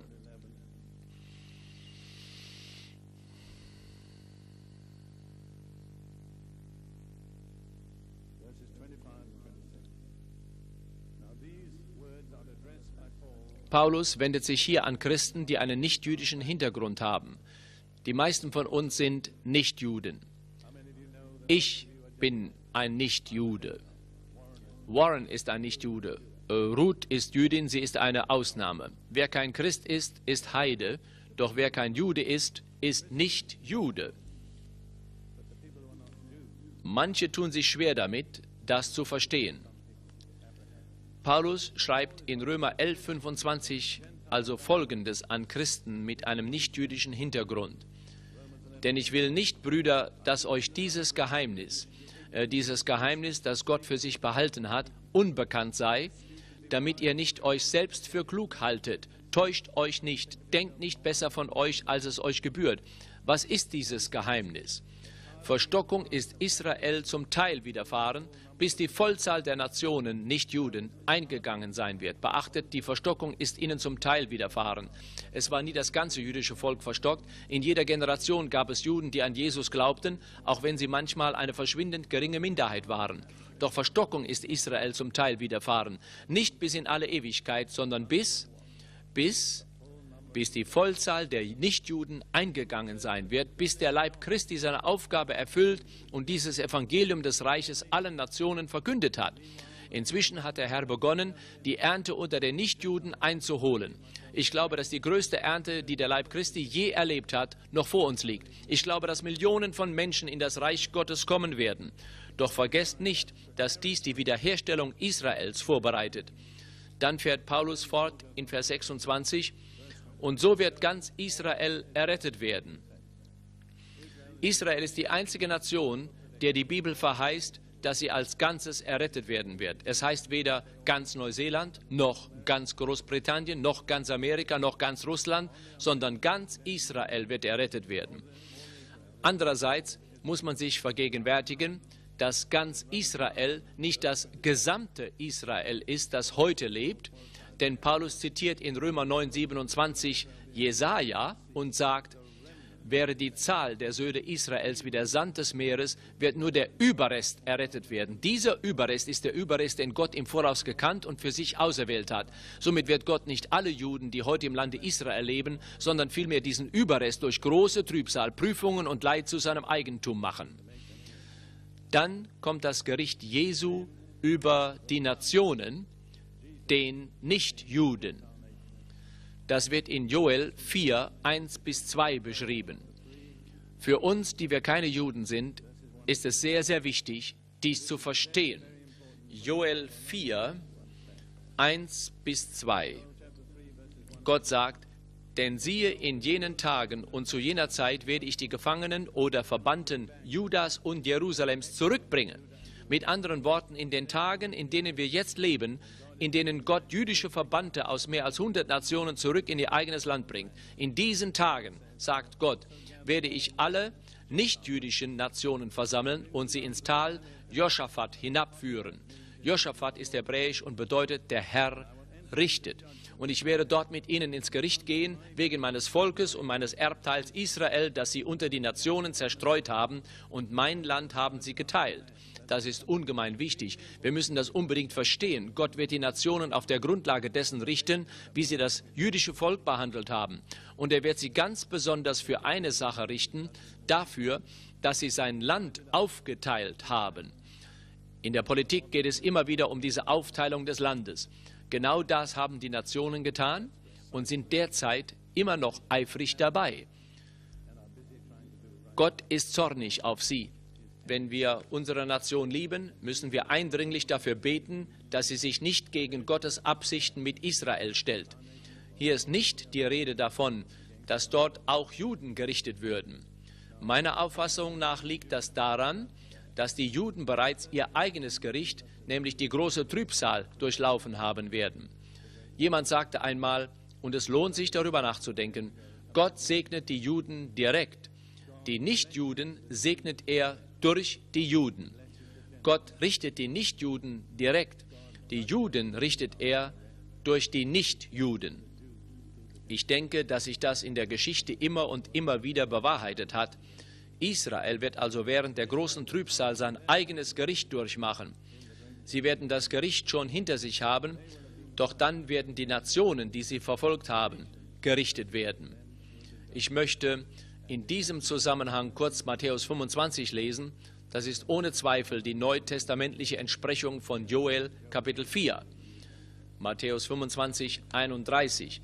Paulus wendet sich hier an Christen, die einen nichtjüdischen Hintergrund haben. Die meisten von uns sind Nichtjuden. Ich bin ein Nichtjude. Warren ist ein Nichtjude. Ruth ist Jüdin, sie ist eine Ausnahme. Wer kein Christ ist, ist Heide. Doch wer kein Jude ist, ist nicht Jude. Manche tun sich schwer damit, das zu verstehen. Paulus schreibt in Römer 11, 25 also Folgendes an Christen mit einem nichtjüdischen Hintergrund. Denn ich will nicht, Brüder, dass euch dieses Geheimnis, das Gott für sich behalten hat, unbekannt sei, damit ihr nicht euch selbst für klug haltet. Täuscht euch nicht, denkt nicht besser von euch, als es euch gebührt. Was ist dieses Geheimnis? Verstockung ist Israel zum Teil widerfahren, bis die Vollzahl der Nationen, Nichtjuden, eingegangen sein wird. Beachtet, die Verstockung ist ihnen zum Teil widerfahren. Es war nie das ganze jüdische Volk verstockt. In jeder Generation gab es Juden, die an Jesus glaubten, auch wenn sie manchmal eine verschwindend geringe Minderheit waren. Doch Verstockung ist Israel zum Teil widerfahren. Nicht bis in alle Ewigkeit, sondern bis die Vollzahl der Nichtjuden eingegangen sein wird, bis der Leib Christi seine Aufgabe erfüllt und dieses Evangelium des Reiches allen Nationen verkündet hat. Inzwischen hat der Herr begonnen, die Ernte unter den Nichtjuden einzuholen. Ich glaube, dass die größte Ernte, die der Leib Christi je erlebt hat, noch vor uns liegt. Ich glaube, dass Millionen von Menschen in das Reich Gottes kommen werden. Doch vergesst nicht, dass dies die Wiederherstellung Israels vorbereitet. Dann fährt Paulus fort in Vers 26, und so wird ganz Israel errettet werden. Israel ist die einzige Nation, der die Bibel verheißt, dass sie als Ganzes errettet werden wird. Es heißt weder ganz Neuseeland, noch ganz Großbritannien, noch ganz Amerika, noch ganz Russland, sondern ganz Israel wird errettet werden. Andererseits muss man sich vergegenwärtigen, dass ganz Israel nicht das gesamte Israel ist, das heute lebt, denn Paulus zitiert in Römer 9,27 Jesaja und sagt, wäre die Zahl der Söhne Israels wie der Sand des Meeres, wird nur der Überrest errettet werden. Dieser Überrest ist der Überrest, den Gott im Voraus gekannt und für sich auserwählt hat. Somit wird Gott nicht alle Juden, die heute im Lande Israel leben, sondern vielmehr diesen Überrest durch große Trübsal, Prüfungen und Leid zu seinem Eigentum machen. Dann kommt das Gericht Jesu über die Nationen, den Nichtjuden. Das wird in Joel 4, 1-2 beschrieben. Für uns, die wir keine Juden sind, ist es sehr, sehr wichtig, dies zu verstehen. Joel 4, 1-2. Gott sagt, denn siehe, in jenen Tagen und zu jener Zeit werde ich die Gefangenen oder Verbannten Judas und Jerusalems zurückbringen. Mit anderen Worten, in den Tagen, in denen wir jetzt leben, in denen Gott jüdische Verbannte aus mehr als 100 Nationen zurück in ihr eigenes Land bringt. In diesen Tagen, sagt Gott, werde ich alle nichtjüdischen Nationen versammeln und sie ins Tal Joschafat hinabführen. Joschafat ist hebräisch und bedeutet, der Herr richtet. Und ich werde dort mit ihnen ins Gericht gehen, wegen meines Volkes und meines Erbteils Israel, das sie unter die Nationen zerstreut haben, und mein Land haben sie geteilt. Das ist ungemein wichtig. Wir müssen das unbedingt verstehen. Gott wird die Nationen auf der Grundlage dessen richten, wie sie das jüdische Volk behandelt haben. Und er wird sie ganz besonders für eine Sache richten, dafür, dass sie sein Land aufgeteilt haben. In der Politik geht es immer wieder um diese Aufteilung des Landes. Genau das haben die Nationen getan und sind derzeit immer noch eifrig dabei. Gott ist zornig auf sie. Wenn wir unsere Nation lieben, müssen wir eindringlich dafür beten, dass sie sich nicht gegen Gottes Absichten mit Israel stellt. Hier ist nicht die Rede davon, dass dort auch Juden gerichtet würden. Meiner Auffassung nach liegt das daran, dass die Juden bereits ihr eigenes Gericht, nämlich die große Trübsal, durchlaufen haben werden. Jemand sagte einmal, und es lohnt sich darüber nachzudenken, Gott segnet die Juden direkt. Die Nichtjuden segnet er durch die Juden. Gott richtet die Nichtjuden direkt. Die Juden richtet er durch die Nichtjuden. Ich denke, dass sich das in der Geschichte immer und immer wieder bewahrheitet hat. Israel wird also während der großen Trübsal sein eigenes Gericht durchmachen. Sie werden das Gericht schon hinter sich haben, doch dann werden die Nationen, die sie verfolgt haben, gerichtet werden. Ich möchte in diesem Zusammenhang kurz Matthäus 25 lesen. Das ist ohne Zweifel die neutestamentliche Entsprechung von Joel Kapitel 4. Matthäus 25, 31.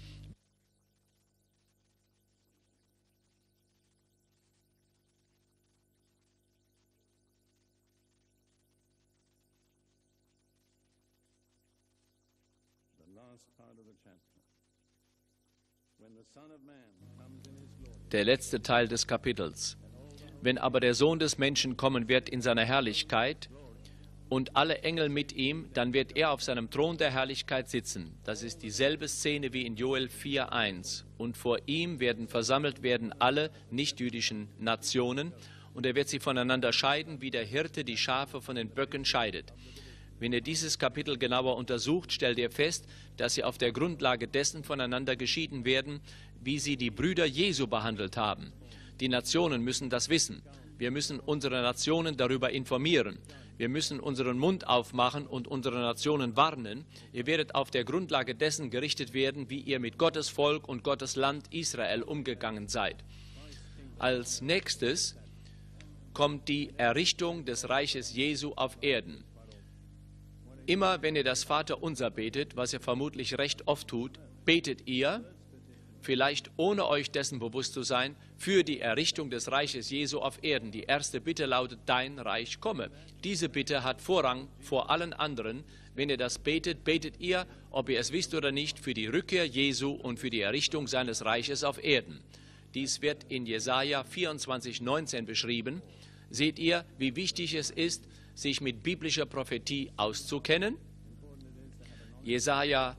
Der letzte Teil des Kapitels. Wenn aber der Sohn des Menschen kommen wird in seiner Herrlichkeit und alle Engel mit ihm, dann wird er auf seinem Thron der Herrlichkeit sitzen. Das ist dieselbe Szene wie in Joel 4,1. Und vor ihm werden versammelt werden alle nichtjüdischen Nationen und er wird sie voneinander scheiden, wie der Hirte die Schafe von den Böcken scheidet. Wenn ihr dieses Kapitel genauer untersucht, stellt ihr fest, dass sie auf der Grundlage dessen voneinander geschieden werden, wie sie die Brüder Jesu behandelt haben. Die Nationen müssen das wissen. Wir müssen unsere Nationen darüber informieren. Wir müssen unseren Mund aufmachen und unsere Nationen warnen. Ihr werdet auf der Grundlage dessen gerichtet werden, wie ihr mit Gottes Volk und Gottes Land Israel umgegangen seid. Als nächstes kommt die Errichtung des Reiches Jesu auf Erden. Immer wenn ihr das Vaterunser betet, was ihr vermutlich recht oft tut, betet ihr, vielleicht ohne euch dessen bewusst zu sein, für die Errichtung des Reiches Jesu auf Erden. Die erste Bitte lautet, dein Reich komme. Diese Bitte hat Vorrang vor allen anderen. Wenn ihr das betet, betet ihr, ob ihr es wisst oder nicht, für die Rückkehr Jesu und für die Errichtung seines Reiches auf Erden. Dies wird in Jesaja 24,19 beschrieben. Seht ihr, wie wichtig es ist, sich mit biblischer Prophetie auszukennen? Jesaja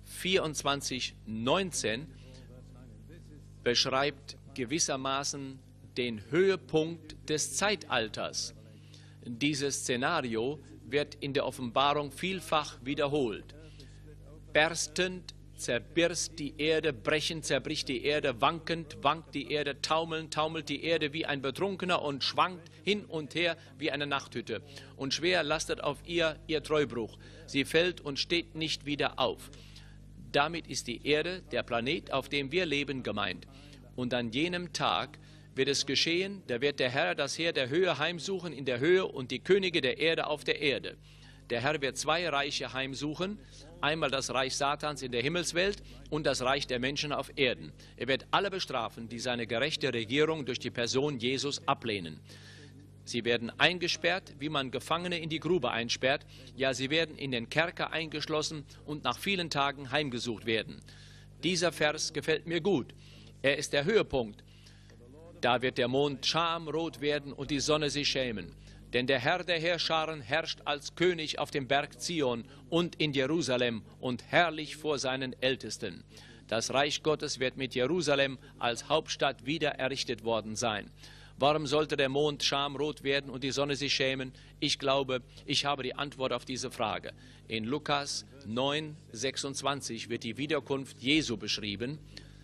24,19 beschreibt gewissermaßen den Höhepunkt des Zeitalters. Dieses Szenario wird in der Offenbarung vielfach wiederholt. Berstend zerbirst die Erde, brechend zerbricht die Erde, wankend wankt die Erde, taumelnd taumelt die Erde wie ein Betrunkener und schwankt hin und her wie eine Nachthütte. Und schwer lastet auf ihr Treubruch. Sie fällt und steht nicht wieder auf. Damit ist die Erde, der Planet, auf dem wir leben, gemeint. Und an jenem Tag wird es geschehen, da wird der Herr das Heer der Höhe heimsuchen in der Höhe und die Könige der Erde auf der Erde. Der Herr wird zwei Reiche heimsuchen, einmal das Reich Satans in der Himmelswelt und das Reich der Menschen auf Erden. Er wird alle bestrafen, die seine gerechte Regierung durch die Person Jesus ablehnen. Sie werden eingesperrt, wie man Gefangene in die Grube einsperrt. Ja, sie werden in den Kerker eingeschlossen und nach vielen Tagen heimgesucht werden. Dieser Vers gefällt mir gut. Er ist der Höhepunkt. Da wird der Mond schamrot werden und die Sonne sich schämen. Denn der Herr der Heerscharen herrscht als König auf dem Berg Zion und in Jerusalem und herrlich vor seinen Ältesten. Das Reich Gottes wird mit Jerusalem als Hauptstadt wieder errichtet worden sein. Warum sollte der Mond schamrot werden und die Sonne sich schämen? Ich glaube, ich habe die Antwort auf diese Frage. In Lukas 9,26 wird die Wiederkunft Jesu beschrieben.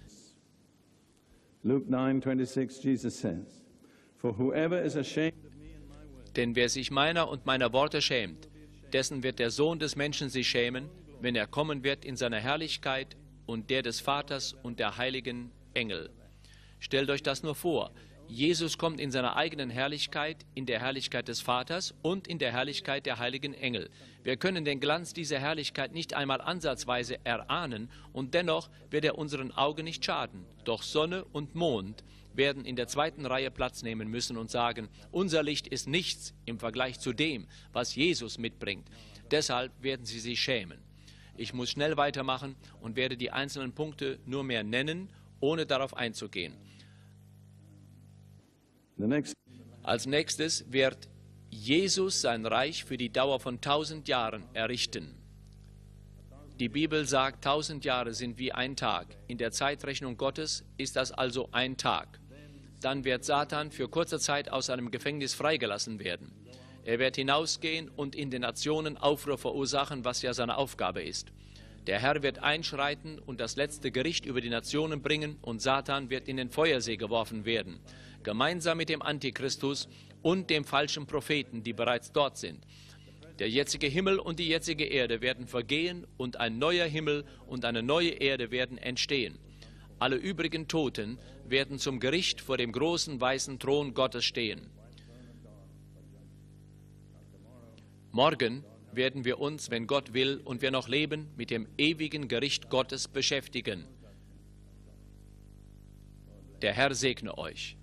Luke 9:26, Jesus says, "For whoever is ashamed of me and my word." Denn wer sich meiner und meiner Worte schämt, dessen wird der Sohn des Menschen sich schämen, wenn er kommen wird in seiner Herrlichkeit und der des Vaters und der heiligen Engel. Stellt euch das nur vor. Jesus kommt in seiner eigenen Herrlichkeit, in der Herrlichkeit des Vaters und in der Herrlichkeit der heiligen Engel. Wir können den Glanz dieser Herrlichkeit nicht einmal ansatzweise erahnen und dennoch wird er unseren Augen nicht schaden. Doch Sonne und Mond werden in der zweiten Reihe Platz nehmen müssen und sagen, unser Licht ist nichts im Vergleich zu dem, was Jesus mitbringt. Deshalb werden sie sich schämen. Ich muss schnell weitermachen und werde die einzelnen Punkte nur mehr nennen, ohne darauf einzugehen. Als nächstes wird Jesus sein Reich für die Dauer von 1000 Jahren errichten. Die Bibel sagt, 1000 Jahre sind wie ein Tag. In der Zeitrechnung Gottes ist das also ein Tag. Dann wird Satan für kurze Zeit aus seinem Gefängnis freigelassen werden. Er wird hinausgehen und in den Nationen Aufruhr verursachen, was ja seine Aufgabe ist. Der Herr wird einschreiten und das letzte Gericht über die Nationen bringen und Satan wird in den Feuersee geworfen werden. Gemeinsam mit dem Antichristus und dem falschen Propheten, die bereits dort sind. Der jetzige Himmel und die jetzige Erde werden vergehen und ein neuer Himmel und eine neue Erde werden entstehen. Alle übrigen Toten werden zum Gericht vor dem großen weißen Thron Gottes stehen. Morgen werden wir uns, wenn Gott will und wir noch leben, mit dem ewigen Gericht Gottes beschäftigen. Der Herr segne euch.